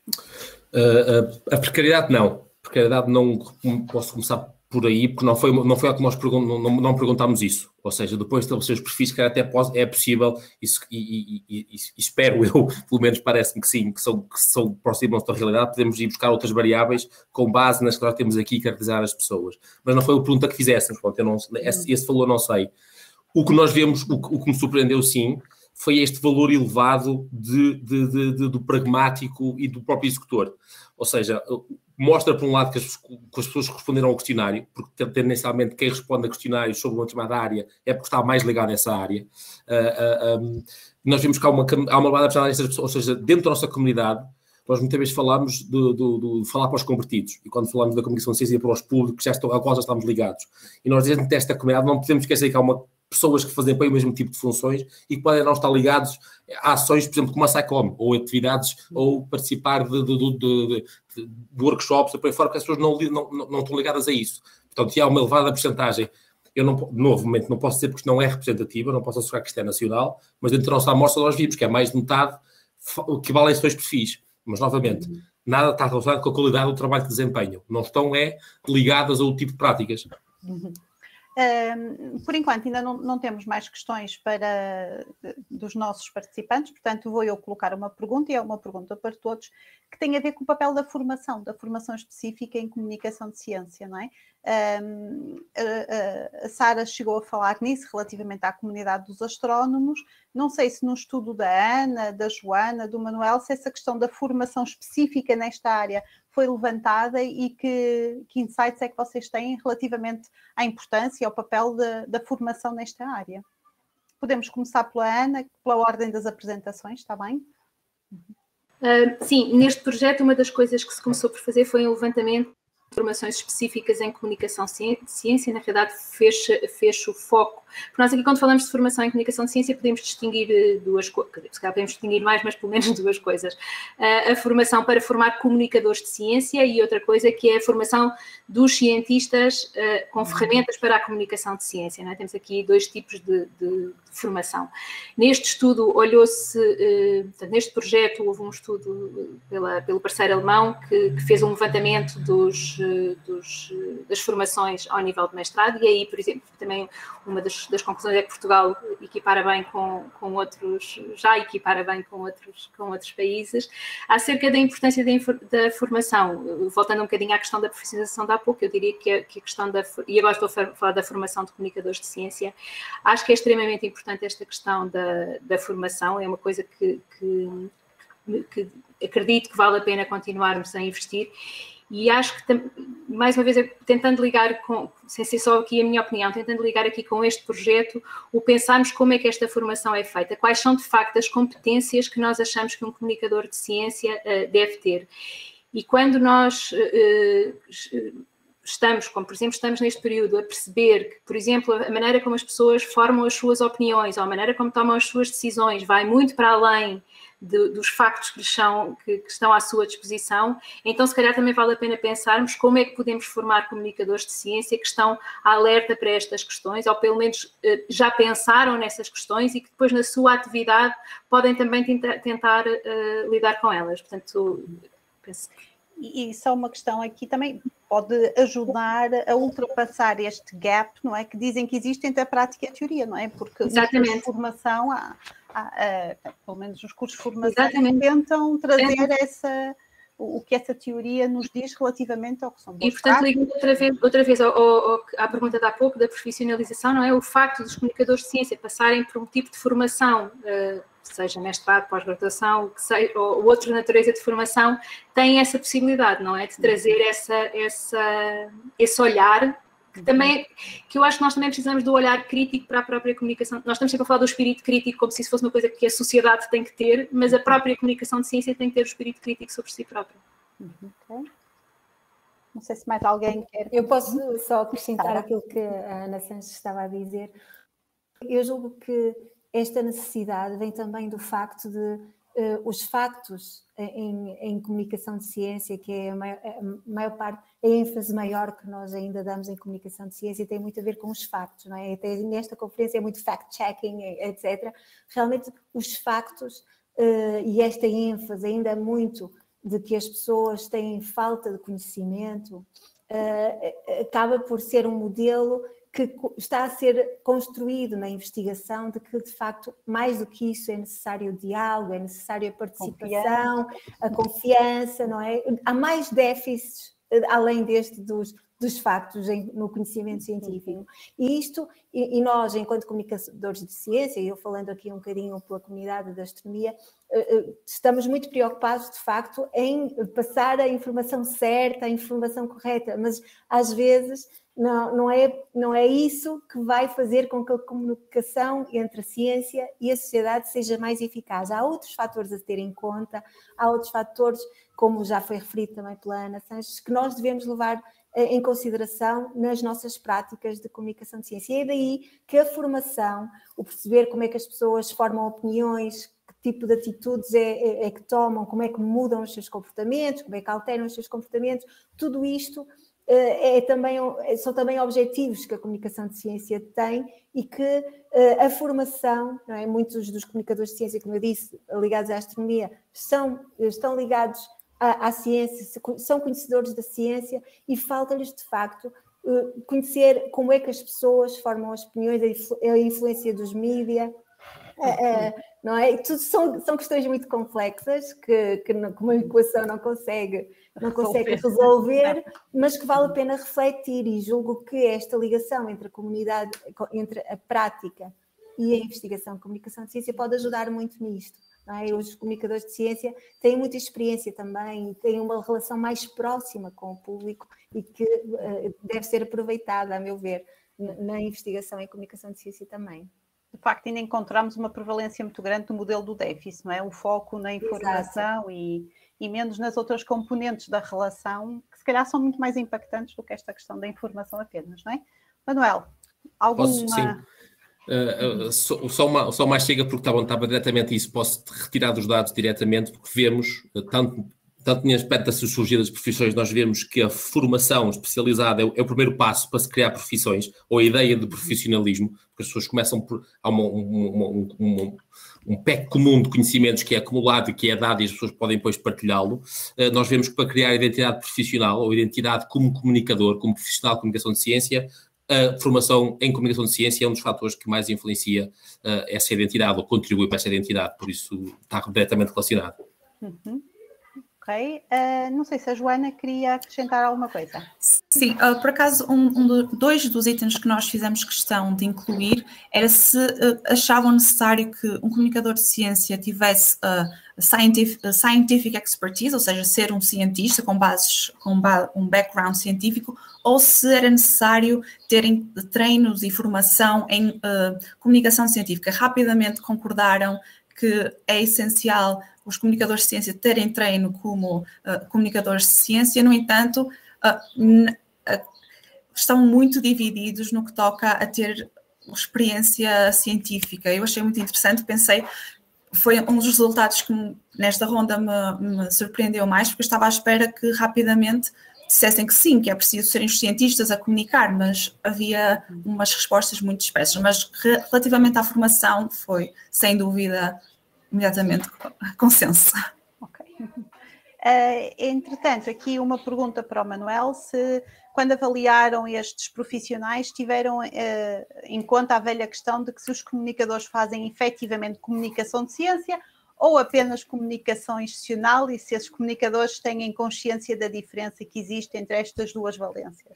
Uh, a, a precariedade não, precariedade não posso começar por aí, porque não foi, não foi algo que nós pergun não, não, não perguntámos isso. Ou seja, depois de estabelecer os perfis, que até pode, é possível, isso, e, e, e, e espero eu, pelo menos parece-me que sim, que são, que são aproximam-se da realidade, podemos ir buscar outras variáveis com base nas que nós temos aqui e caracterizar as pessoas. Mas não foi a pergunta que fizéssemos, pronto, eu não, esse, esse valor não sei. O que nós vemos, o, o que me surpreendeu sim, foi este valor elevado de, de, de, de, do pragmático e do próprio executor. Ou seja, mostra, por um lado, que as, que as pessoas responderam ao questionário, porque tendencialmente quem responde a questionários sobre uma determinada área é porque está mais ligado a essa área. Uh, uh, um, nós vimos que há uma, há uma elevada personalidade dessas pessoas, ou seja, dentro da nossa comunidade, nós muitas vezes falamos de, de, de, de falar para os convertidos, e quando falamos da comunicação de ciência para os públicos, já estão, a qual já estamos ligados. E nós, dentro desta comunidade, não podemos esquecer que há uma pessoas que fazem bem o mesmo tipo de funções e que podem não estar ligados a ações, por exemplo, como a SciComm, ou atividades, ou participar de, de, de, de, de workshops, por aí fora, porque as pessoas não, não, não estão ligadas a isso. Portanto, há uma elevada porcentagem eu não, de novo, momento, não posso dizer porque não é representativa, não posso assegurar que isto é nacional, mas dentro da nossa amostra nós vimos que é mais de metade que valem esses dois perfis. Mas, novamente, uhum. nada está relacionado com a qualidade do trabalho que desempenham. Não estão é, ligadas ao tipo de práticas. Uhum. Um, por enquanto ainda não, não temos mais questões para, dos nossos participantes, portanto vou eu colocar uma pergunta, e é uma pergunta para todos, que tem a ver com o papel da formação, da formação específica em comunicação de ciência, não é? Um, a, a Sara chegou a falar nisso relativamente à comunidade dos astrónomos. Não sei se no estudo da Ana, da Joana, do Manuel, se essa questão da formação específica nesta área foi levantada e que, que insights é que vocês têm relativamente à importância e ao papel de, da formação nesta área. Podemos começar pela Ana, pela ordem das apresentações, está bem? Uh, sim, neste projeto uma das coisas que se começou por fazer foi um levantamento de formações específicas em comunicação de ciência, na realidade fez, fez o foco. Porque nós aqui quando falamos de formação em comunicação de ciência podemos distinguir duas coisas, se calhar podemos distinguir mais, mas pelo menos duas coisas. Uh, a formação para formar comunicadores de ciência e outra coisa que é a formação dos cientistas uh, com ferramentas para a comunicação de ciência, não é? Temos aqui dois tipos de, de, de formação. Neste estudo olhou-se, uh, portanto, neste projeto houve um estudo pela, pelo parceiro alemão que, que fez um levantamento dos Dos, das formações ao nível de mestrado, e aí, por exemplo, também uma das, das conclusões é que Portugal equipara bem com, com outros, já equipara bem com outros, com outros países, acerca da importância da, da formação. Voltando um bocadinho à questão da profissionalização de há pouco, eu diria que a, que a questão da, e agora estou a falar da formação de comunicadores de ciência, acho que é extremamente importante esta questão da, da formação, é uma coisa que, que, que acredito que vale a pena continuarmos a investir. E acho que, mais uma vez, tentando ligar com, sem ser só aqui a minha opinião, tentando ligar aqui com este projeto, o pensarmos como é que esta formação é feita, quais são, de facto, as competências que nós achamos que um comunicador de ciência uh, deve ter. E quando nós uh, estamos, como por exemplo, estamos neste período a perceber que, por exemplo, a maneira como as pessoas formam as suas opiniões, ou a maneira como tomam as suas decisões, vai muito para além De, dos factos que, são, que, que estão à sua disposição, então se calhar também vale a pena pensarmos como é que podemos formar comunicadores de ciência que estão alerta para estas questões, ou pelo menos já pensaram nessas questões e que depois na sua atividade podem também tentar, tentar uh, lidar com elas. Portanto, penso que... E só uma questão aqui também pode ajudar a ultrapassar este gap, não é? Que dizem que existe entre a prática e a teoria, não é? Porque os cursos de formação, há, há, há, pelo menos os cursos de formação, Exatamente. tentam trazer é. essa, o que essa teoria nos diz relativamente ao que são. E, portanto, ligando outra vez, outra vez ao, ao, à pergunta de há pouco, da profissionalização, não é? O facto dos comunicadores de ciência passarem por um tipo de formação, uh, seja mestrado, pós-graduação, ou outra natureza de formação, tem essa possibilidade, não é? De trazer essa, essa, esse olhar, que também, que eu acho que nós também precisamos do olhar crítico para a própria comunicação. Nós estamos sempre a falar do espírito crítico como se isso fosse uma coisa que a sociedade tem que ter, mas a própria comunicação de ciência tem que ter o espírito crítico sobre si própria. Okay. Não sei se mais alguém quer... Eu posso só acrescentar aquilo que a Ana Sanches estava a dizer. Eu julgo que esta necessidade vem também do facto de uh, os factos em, em comunicação de ciência, que é a maior, a maior parte, a ênfase maior que nós ainda damos em comunicação de ciência tem muito a ver com os factos, não é? Até nesta conferência é muito fact-checking, etcétera. Realmente os factos uh, e esta ênfase ainda muito de que as pessoas têm falta de conhecimento uh, acaba por ser um modelo que está a ser construído na investigação, de que, de facto, mais do que isso é necessário o diálogo, é necessário a participação, confiança. a confiança, não é? Há mais déficits, além deste dos, dos factos em, no conhecimento científico. E isto, e, e nós, enquanto comunicadores de ciência, e eu falando aqui um bocadinho pela comunidade da astronomia, estamos muito preocupados, de facto, em passar a informação certa, a informação correta, mas, às vezes... Não, não, é, não é isso que vai fazer com que a comunicação entre a ciência e a sociedade seja mais eficaz. Há outros fatores a ter em conta, há outros fatores, como já foi referido também pela Ana Sanches, que nós devemos levar em consideração nas nossas práticas de comunicação de ciência. E é daí que a formação, o perceber como é que as pessoas formam opiniões, que tipo de atitudes é, é, é que tomam, como é que mudam os seus comportamentos, como é que alteram os seus comportamentos, tudo isto é também, são também objetivos que a comunicação de ciência tem e que a formação, não é? Muitos dos comunicadores de ciência, como eu disse, ligados à astronomia, são, estão ligados à, à ciência, são conhecedores da ciência e falta-lhes, de facto, conhecer como é que as pessoas formam as opiniões, a influência dos mídias, não é? E tudo são, são questões muito complexas que, que uma equação não consegue, não consegue resolver, mas que vale a pena refletir, e julgo que esta ligação entre a comunidade, entre a prática e a investigação de comunicação de ciência pode ajudar muito nisto. Não é? Os comunicadores de ciência têm muita experiência também, têm uma relação mais próxima com o público e que uh, deve ser aproveitada, a meu ver, na investigação em comunicação de ciência também. De facto, ainda encontramos uma prevalência muito grande do modelo do déficit, não é? O foco na informação e, e menos nas outras componentes da relação, que se calhar são muito mais impactantes do que esta questão da informação apenas, não é? Manuel, alguma... Posso, sim. Uh, uh, só, só, uma, só mais chega porque estava, estava diretamente isso, posso retirar dos dados diretamente, porque vemos, uh, tanto, tanto no aspecto da sociologia das profissões, nós vemos que a formação especializada é o, é o primeiro passo para se criar profissões, ou a ideia de profissionalismo, porque as pessoas começam por... Há uma, uma, um, um, um pack comum de conhecimentos que é acumulado e que é dado e as pessoas podem depois partilhá-lo. Uh, nós vemos que para criar identidade profissional, ou identidade como comunicador, como profissional de comunicação de ciência, a formação em comunicação de ciência é um dos fatores que mais influencia uh, essa identidade, ou contribui para essa identidade, por isso está diretamente relacionado. Uhum. Ok. Uh, não sei se a Joana queria acrescentar alguma coisa. Sim, uh, por acaso, um, um do, dois dos itens que nós fizemos questão de incluir era se uh, achavam necessário que um comunicador de ciência tivesse uh, scientific, uh, scientific expertise, ou seja, ser um cientista com, bases, com ba um background científico, ou se era necessário terem treinos e formação em uh, comunicação científica. Rapidamente concordaram que é essencial os comunicadores de ciência terem treino como uh, comunicadores de ciência, no entanto, uh, uh, estão muito divididos no que toca a ter experiência científica. Eu achei muito interessante, pensei, foi um dos resultados que nesta ronda me, me surpreendeu mais, porque eu estava à espera que rapidamente dissessem que sim, que é preciso serem os cientistas a comunicar, mas havia umas respostas muito dispersas. Mas relativamente à formação, foi, sem dúvida, imediatamente consenso. Ok. Uh, entretanto, aqui uma pergunta para o Manuel, se quando avaliaram estes profissionais tiveram uh, em conta a velha questão de que se os comunicadores fazem efetivamente comunicação de ciência ou apenas comunicação institucional, e se esses comunicadores têm consciência da diferença que existe entre estas duas valências?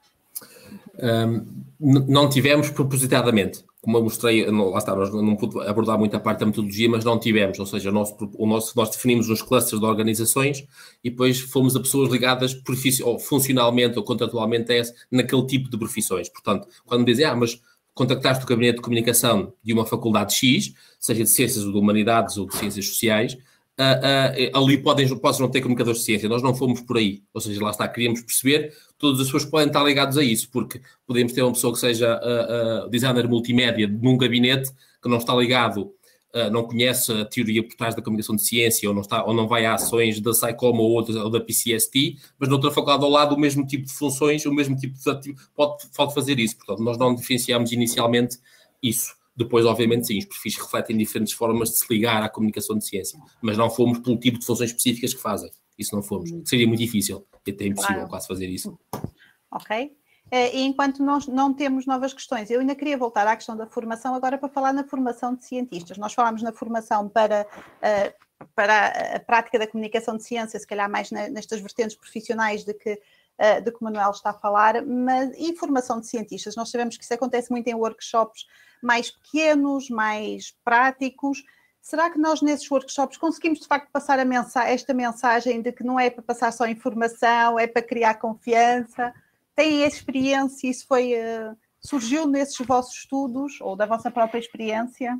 Um, não tivemos propositadamente, como eu mostrei, não, lá está, nós não pude abordar muito a parte da metodologia, mas não tivemos, ou seja, o nosso, o nosso, nós definimos uns clusters de organizações e depois fomos a pessoas ligadas ou funcionalmente ou contratualmente a esse, naquele tipo de profissões. Portanto, quando me dizem, ah, mas contactaste o gabinete de comunicação de uma faculdade X, seja de ciências ou de humanidades ou de ciências sociais, Uh, uh, ali podem, podem não ter comunicadores de ciência, nós não fomos por aí, ou seja, lá está, queríamos perceber, todas as pessoas podem estar ligadas a isso, porque podemos ter uma pessoa que seja uh, uh, designer multimédia num gabinete que não está ligado, uh, não conhece a teoria por trás da comunicação de ciência, ou não, está, ou não vai a ações da SciComm ou, ou da P C S T, mas noutra faculdade ao lado o mesmo tipo de funções, o mesmo tipo de ativo, pode, pode fazer isso, portanto nós não diferenciámos inicialmente isso. Depois, obviamente, sim, os perfis refletem diferentes formas de se ligar à comunicação de ciência, mas não fomos pelo tipo de funções específicas que fazem. Isso não fomos. Seria muito difícil, até impossível claro. Quase fazer isso. Ok. E enquanto nós não temos novas questões, eu ainda queria voltar à questão da formação agora para falar na formação de cientistas. Nós falámos na formação para, para a prática da comunicação de ciência, se calhar mais nestas vertentes profissionais de que de que o Manuel está a falar, mas e formação de cientistas? Nós sabemos que isso acontece muito em workshops mais pequenos, mais práticos. Será que nós nesses workshops conseguimos de facto passar a mensagem, esta mensagem de que não é para passar só informação, é para criar confiança? Têm experiência? Isso foi, uh, surgiu nesses vossos estudos ou da vossa própria experiência?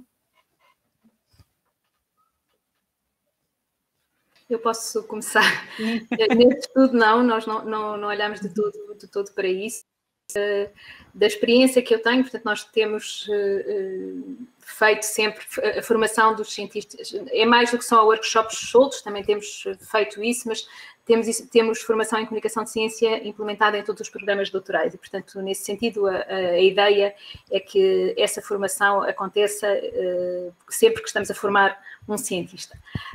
Eu posso começar. Nesse estudo, não, nós não, não, não olhamos de todo, de todo para isso. Uh, da experiência que eu tenho, portanto, nós temos uh, feito sempre a formação dos cientistas, é mais do que só workshops soltos, também temos feito isso, mas temos, temos formação em comunicação de ciência implementada em todos os programas doutorais e, portanto, nesse sentido, a, a ideia é que essa formação aconteça uh, sempre que estamos a formar um cientista.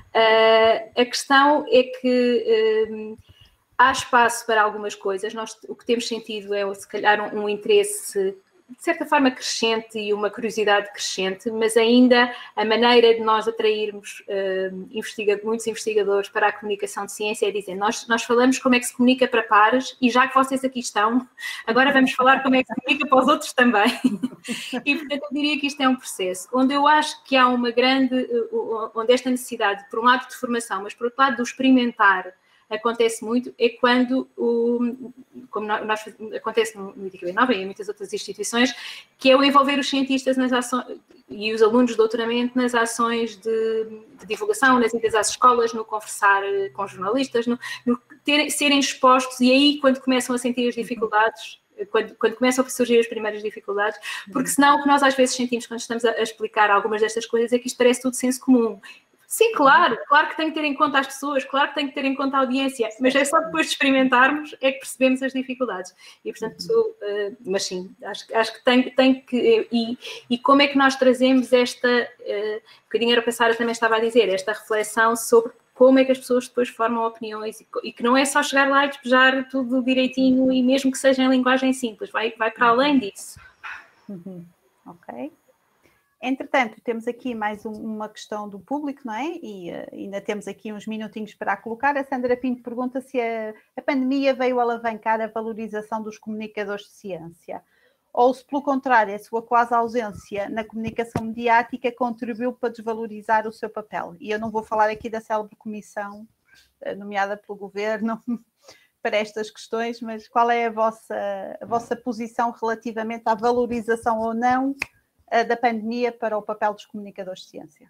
Uh, a questão é que uh, há espaço para algumas coisas. Nós o que temos sentido é, se calhar, um, um interesse de certa forma crescente e uma curiosidade crescente, mas ainda a maneira de nós atrairmos uh, investiga muitos investigadores para a comunicação de ciência é dizer, nós, nós falamos como é que se comunica para pares e já que vocês aqui estão, agora vamos falar como é que se comunica para os outros também. E, portanto, eu diria que isto é um processo onde eu acho que há uma grande, uh, onde esta necessidade, por um lado de formação, mas por outro lado do experimentar, acontece muito, é quando, o, como nós, nós, acontece no, no I D Q B nove e em muitas outras instituições, que é o envolver os cientistas nas ações, e os alunos de doutoramento nas ações de, de divulgação, nas idas às escolas, no conversar com jornalistas, no, no terem, serem expostos, e aí quando começam a sentir as dificuldades, quando, quando começam a surgir as primeiras dificuldades, porque senão o que nós às vezes sentimos quando estamos a, a explicar algumas destas coisas é que isto parece tudo senso comum. Sim, claro, claro que tem que ter em conta as pessoas, claro que tem que ter em conta a audiência, mas é só depois de experimentarmos é que percebemos as dificuldades. E, portanto, uh, mas sim, acho, acho que tem, tem que... E, e como é que nós trazemos esta... Uh, um bocadinho era o que a Sara também estava a dizer, esta reflexão sobre como é que as pessoas depois formam opiniões e, e que não é só chegar lá e despejar tudo direitinho e mesmo que seja em linguagem simples, vai, vai para além disso. Uhum. Ok. Entretanto, temos aqui mais um, uma questão do público, não é? E uh, ainda temos aqui uns minutinhos para a colocar. A Sandra Pinto pergunta se a, a pandemia veio alavancar a valorização dos comunicadores de ciência ou se, pelo contrário, a sua quase ausência na comunicação mediática contribuiu para desvalorizar o seu papel. E eu não vou falar aqui da célebre comissão uh, nomeada pelo governo para estas questões, mas qual é a vossa, a vossa posição relativamente à valorização ou não da pandemia para o papel dos comunicadores de ciência?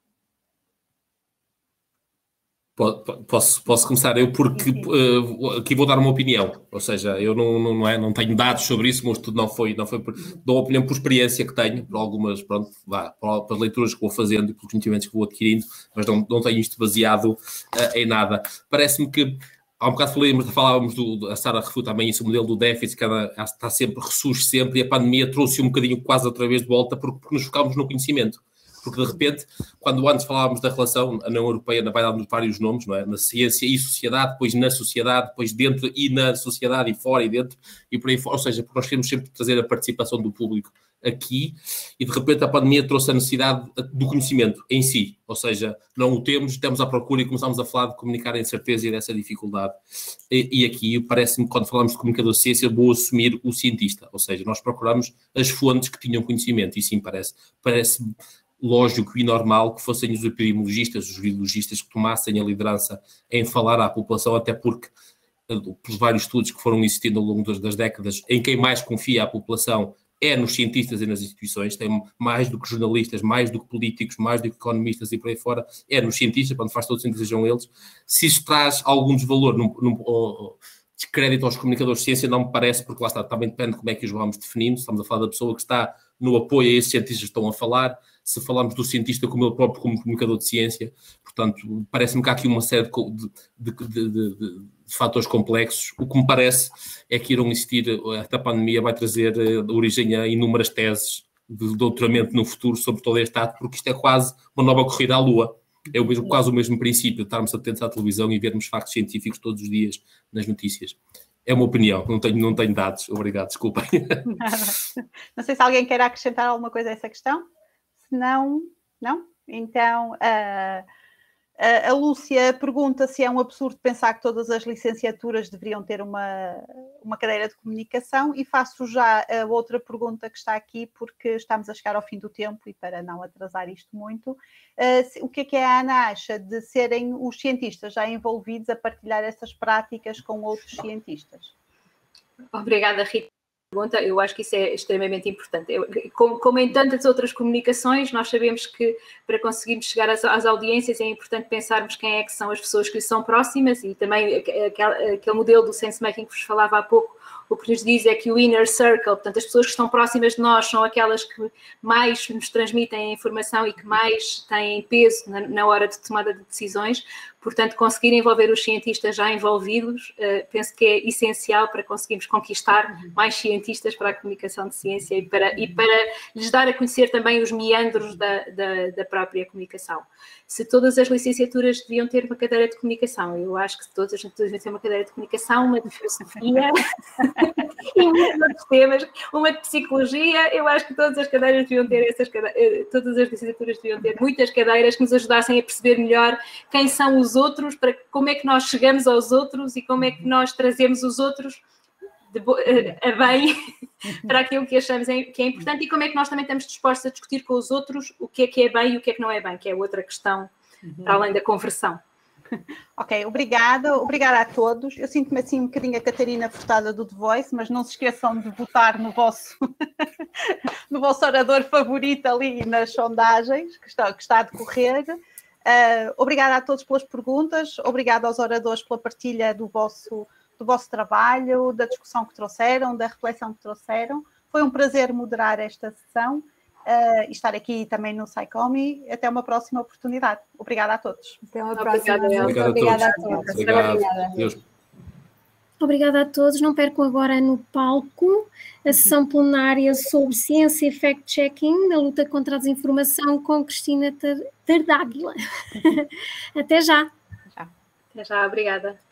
Posso, posso começar eu, porque uh, aqui vou dar uma opinião, ou seja, eu não, não, não, é, não tenho dados sobre isso, mas tudo não foi, não foi por, dou uma opinião por experiência que tenho, por algumas, pronto, vá, pelas leituras que vou fazendo e pelos conhecimentos que vou adquirindo, mas não, não tenho isto baseado uh, em nada. Parece-me que há um bocado falamos, falávamos, do, a Sara refuta também isso, o modelo do déficit, que está sempre, ressurge sempre, e a pandemia trouxe um bocadinho quase outra vez de volta, porque, porque nos focámos no conhecimento. Porque, de repente, quando antes falávamos da relação, a União Europeia vai dando vários nomes, não é? Na ciência e sociedade, depois na sociedade, depois dentro e na sociedade e fora e dentro, e por aí fora. Ou seja, porque nós queremos sempre trazer a participação do público aqui, e de repente a pandemia trouxe a necessidade do conhecimento em si, ou seja, não o temos, estamos à procura e começamos a falar de comunicar a incerteza e dessa dificuldade. E, e aqui parece-me, quando falamos de comunicador de ciência, vou assumir o cientista, ou seja, nós procuramos as fontes que tinham conhecimento, e sim, parece, parece lógico e normal que fossem os epidemiologistas, os virologistas que tomassem a liderança em falar à população, até porque, por vários estudos que foram existindo ao longo das, das décadas, em quem mais confia a população é nos cientistas e nas instituições, tem mais do que jornalistas, mais do que políticos, mais do que economistas e por aí fora, é nos cientistas, quando faz todo sentido sejam eles. Se isso traz algum desvalor, num, num, ou, descrédito aos comunicadores de ciência, não me parece, porque lá está, também depende de como é que os vamos definindo, estamos a falar da pessoa que está no apoio a esses cientistas que estão a falar, se falamos do cientista como ele próprio, como comunicador de ciência, portanto, parece-me que há aqui uma série de, de, de, de, de fatores complexos. O que me parece é que irão existir, esta pandemia vai trazer origem a inúmeras teses de doutoramento no futuro sobre todo este ato, porque isto é quase uma nova corrida à Lua. É o mesmo, quase o mesmo princípio de estarmos atentos à televisão e vermos factos científicos todos os dias nas notícias. É uma opinião, não tenho, não tenho dados. Obrigado, desculpem. Não sei se alguém quer acrescentar alguma coisa a essa questão. Se não, não? Então, a, a, a Lúcia pergunta se é um absurdo pensar que todas as licenciaturas deveriam ter uma, uma cadeira de comunicação, e faço já a outra pergunta que está aqui, porque estamos a chegar ao fim do tempo e para não atrasar isto muito. Uh, o que é que a Ana acha de serem os cientistas já envolvidos a partilhar essas práticas com outros cientistas? Obrigada, Rita. Eu acho que isso é extremamente importante. Eu, como, como em tantas outras comunicações, nós sabemos que para conseguirmos chegar às, às audiências é importante pensarmos quem é que são as pessoas que lhes são próximas, e também aquele, aquele modelo do sense-making que vos falava há pouco, o que nos diz é que o inner circle, portanto, as pessoas que estão próximas de nós são aquelas que mais nos transmitem a informação e que mais têm peso na, na hora de tomada de decisões. Portanto, conseguir envolver os cientistas já envolvidos, uh, penso que é essencial para conseguirmos conquistar mais cientistas para a comunicação de ciência e para, e para lhes dar a conhecer também os meandros da, da, da própria comunicação. Se todas as licenciaturas deviam ter uma cadeira de comunicação, eu acho que todas as licenciaturas deviam ter uma cadeira de comunicação, uma de filosofia e muitos outros temas, uma de psicologia, eu acho que todas as cadeiras deviam ter essas cadeiras, todas as licenciaturas deviam ter muitas cadeiras que nos ajudassem a perceber melhor quem são os outros, para como é que nós chegamos aos outros e como é que nós trazemos os outros de, a, a bem para aquilo que achamos que é importante e como é que nós também estamos dispostos a discutir com os outros o que é que é bem e o que é que não é bem, que é outra questão uhum. para além da conversão. Ok, obrigada, obrigada a todos. Eu sinto-me assim um bocadinho a Catarina Furtada do The Voice, mas não se esqueçam de votar no vosso, no vosso orador favorito ali nas sondagens que está, que está a decorrer. Uh, obrigada a todos pelas perguntas, obrigada aos oradores pela partilha do vosso, do vosso trabalho, da discussão que trouxeram, da reflexão que trouxeram. Foi um prazer moderar esta sessão. Uh, e estar aqui também no SciComi. Até uma próxima oportunidade. Obrigada a todos. Até uma próxima. Obrigada, obrigada a todos. Obrigada. Obrigada. Obrigada a todos. Não percam agora no palco a sessão plenária sobre ciência e fact-checking na luta contra a desinformação com Cristina Tardáguila. Até já. Até já, obrigada.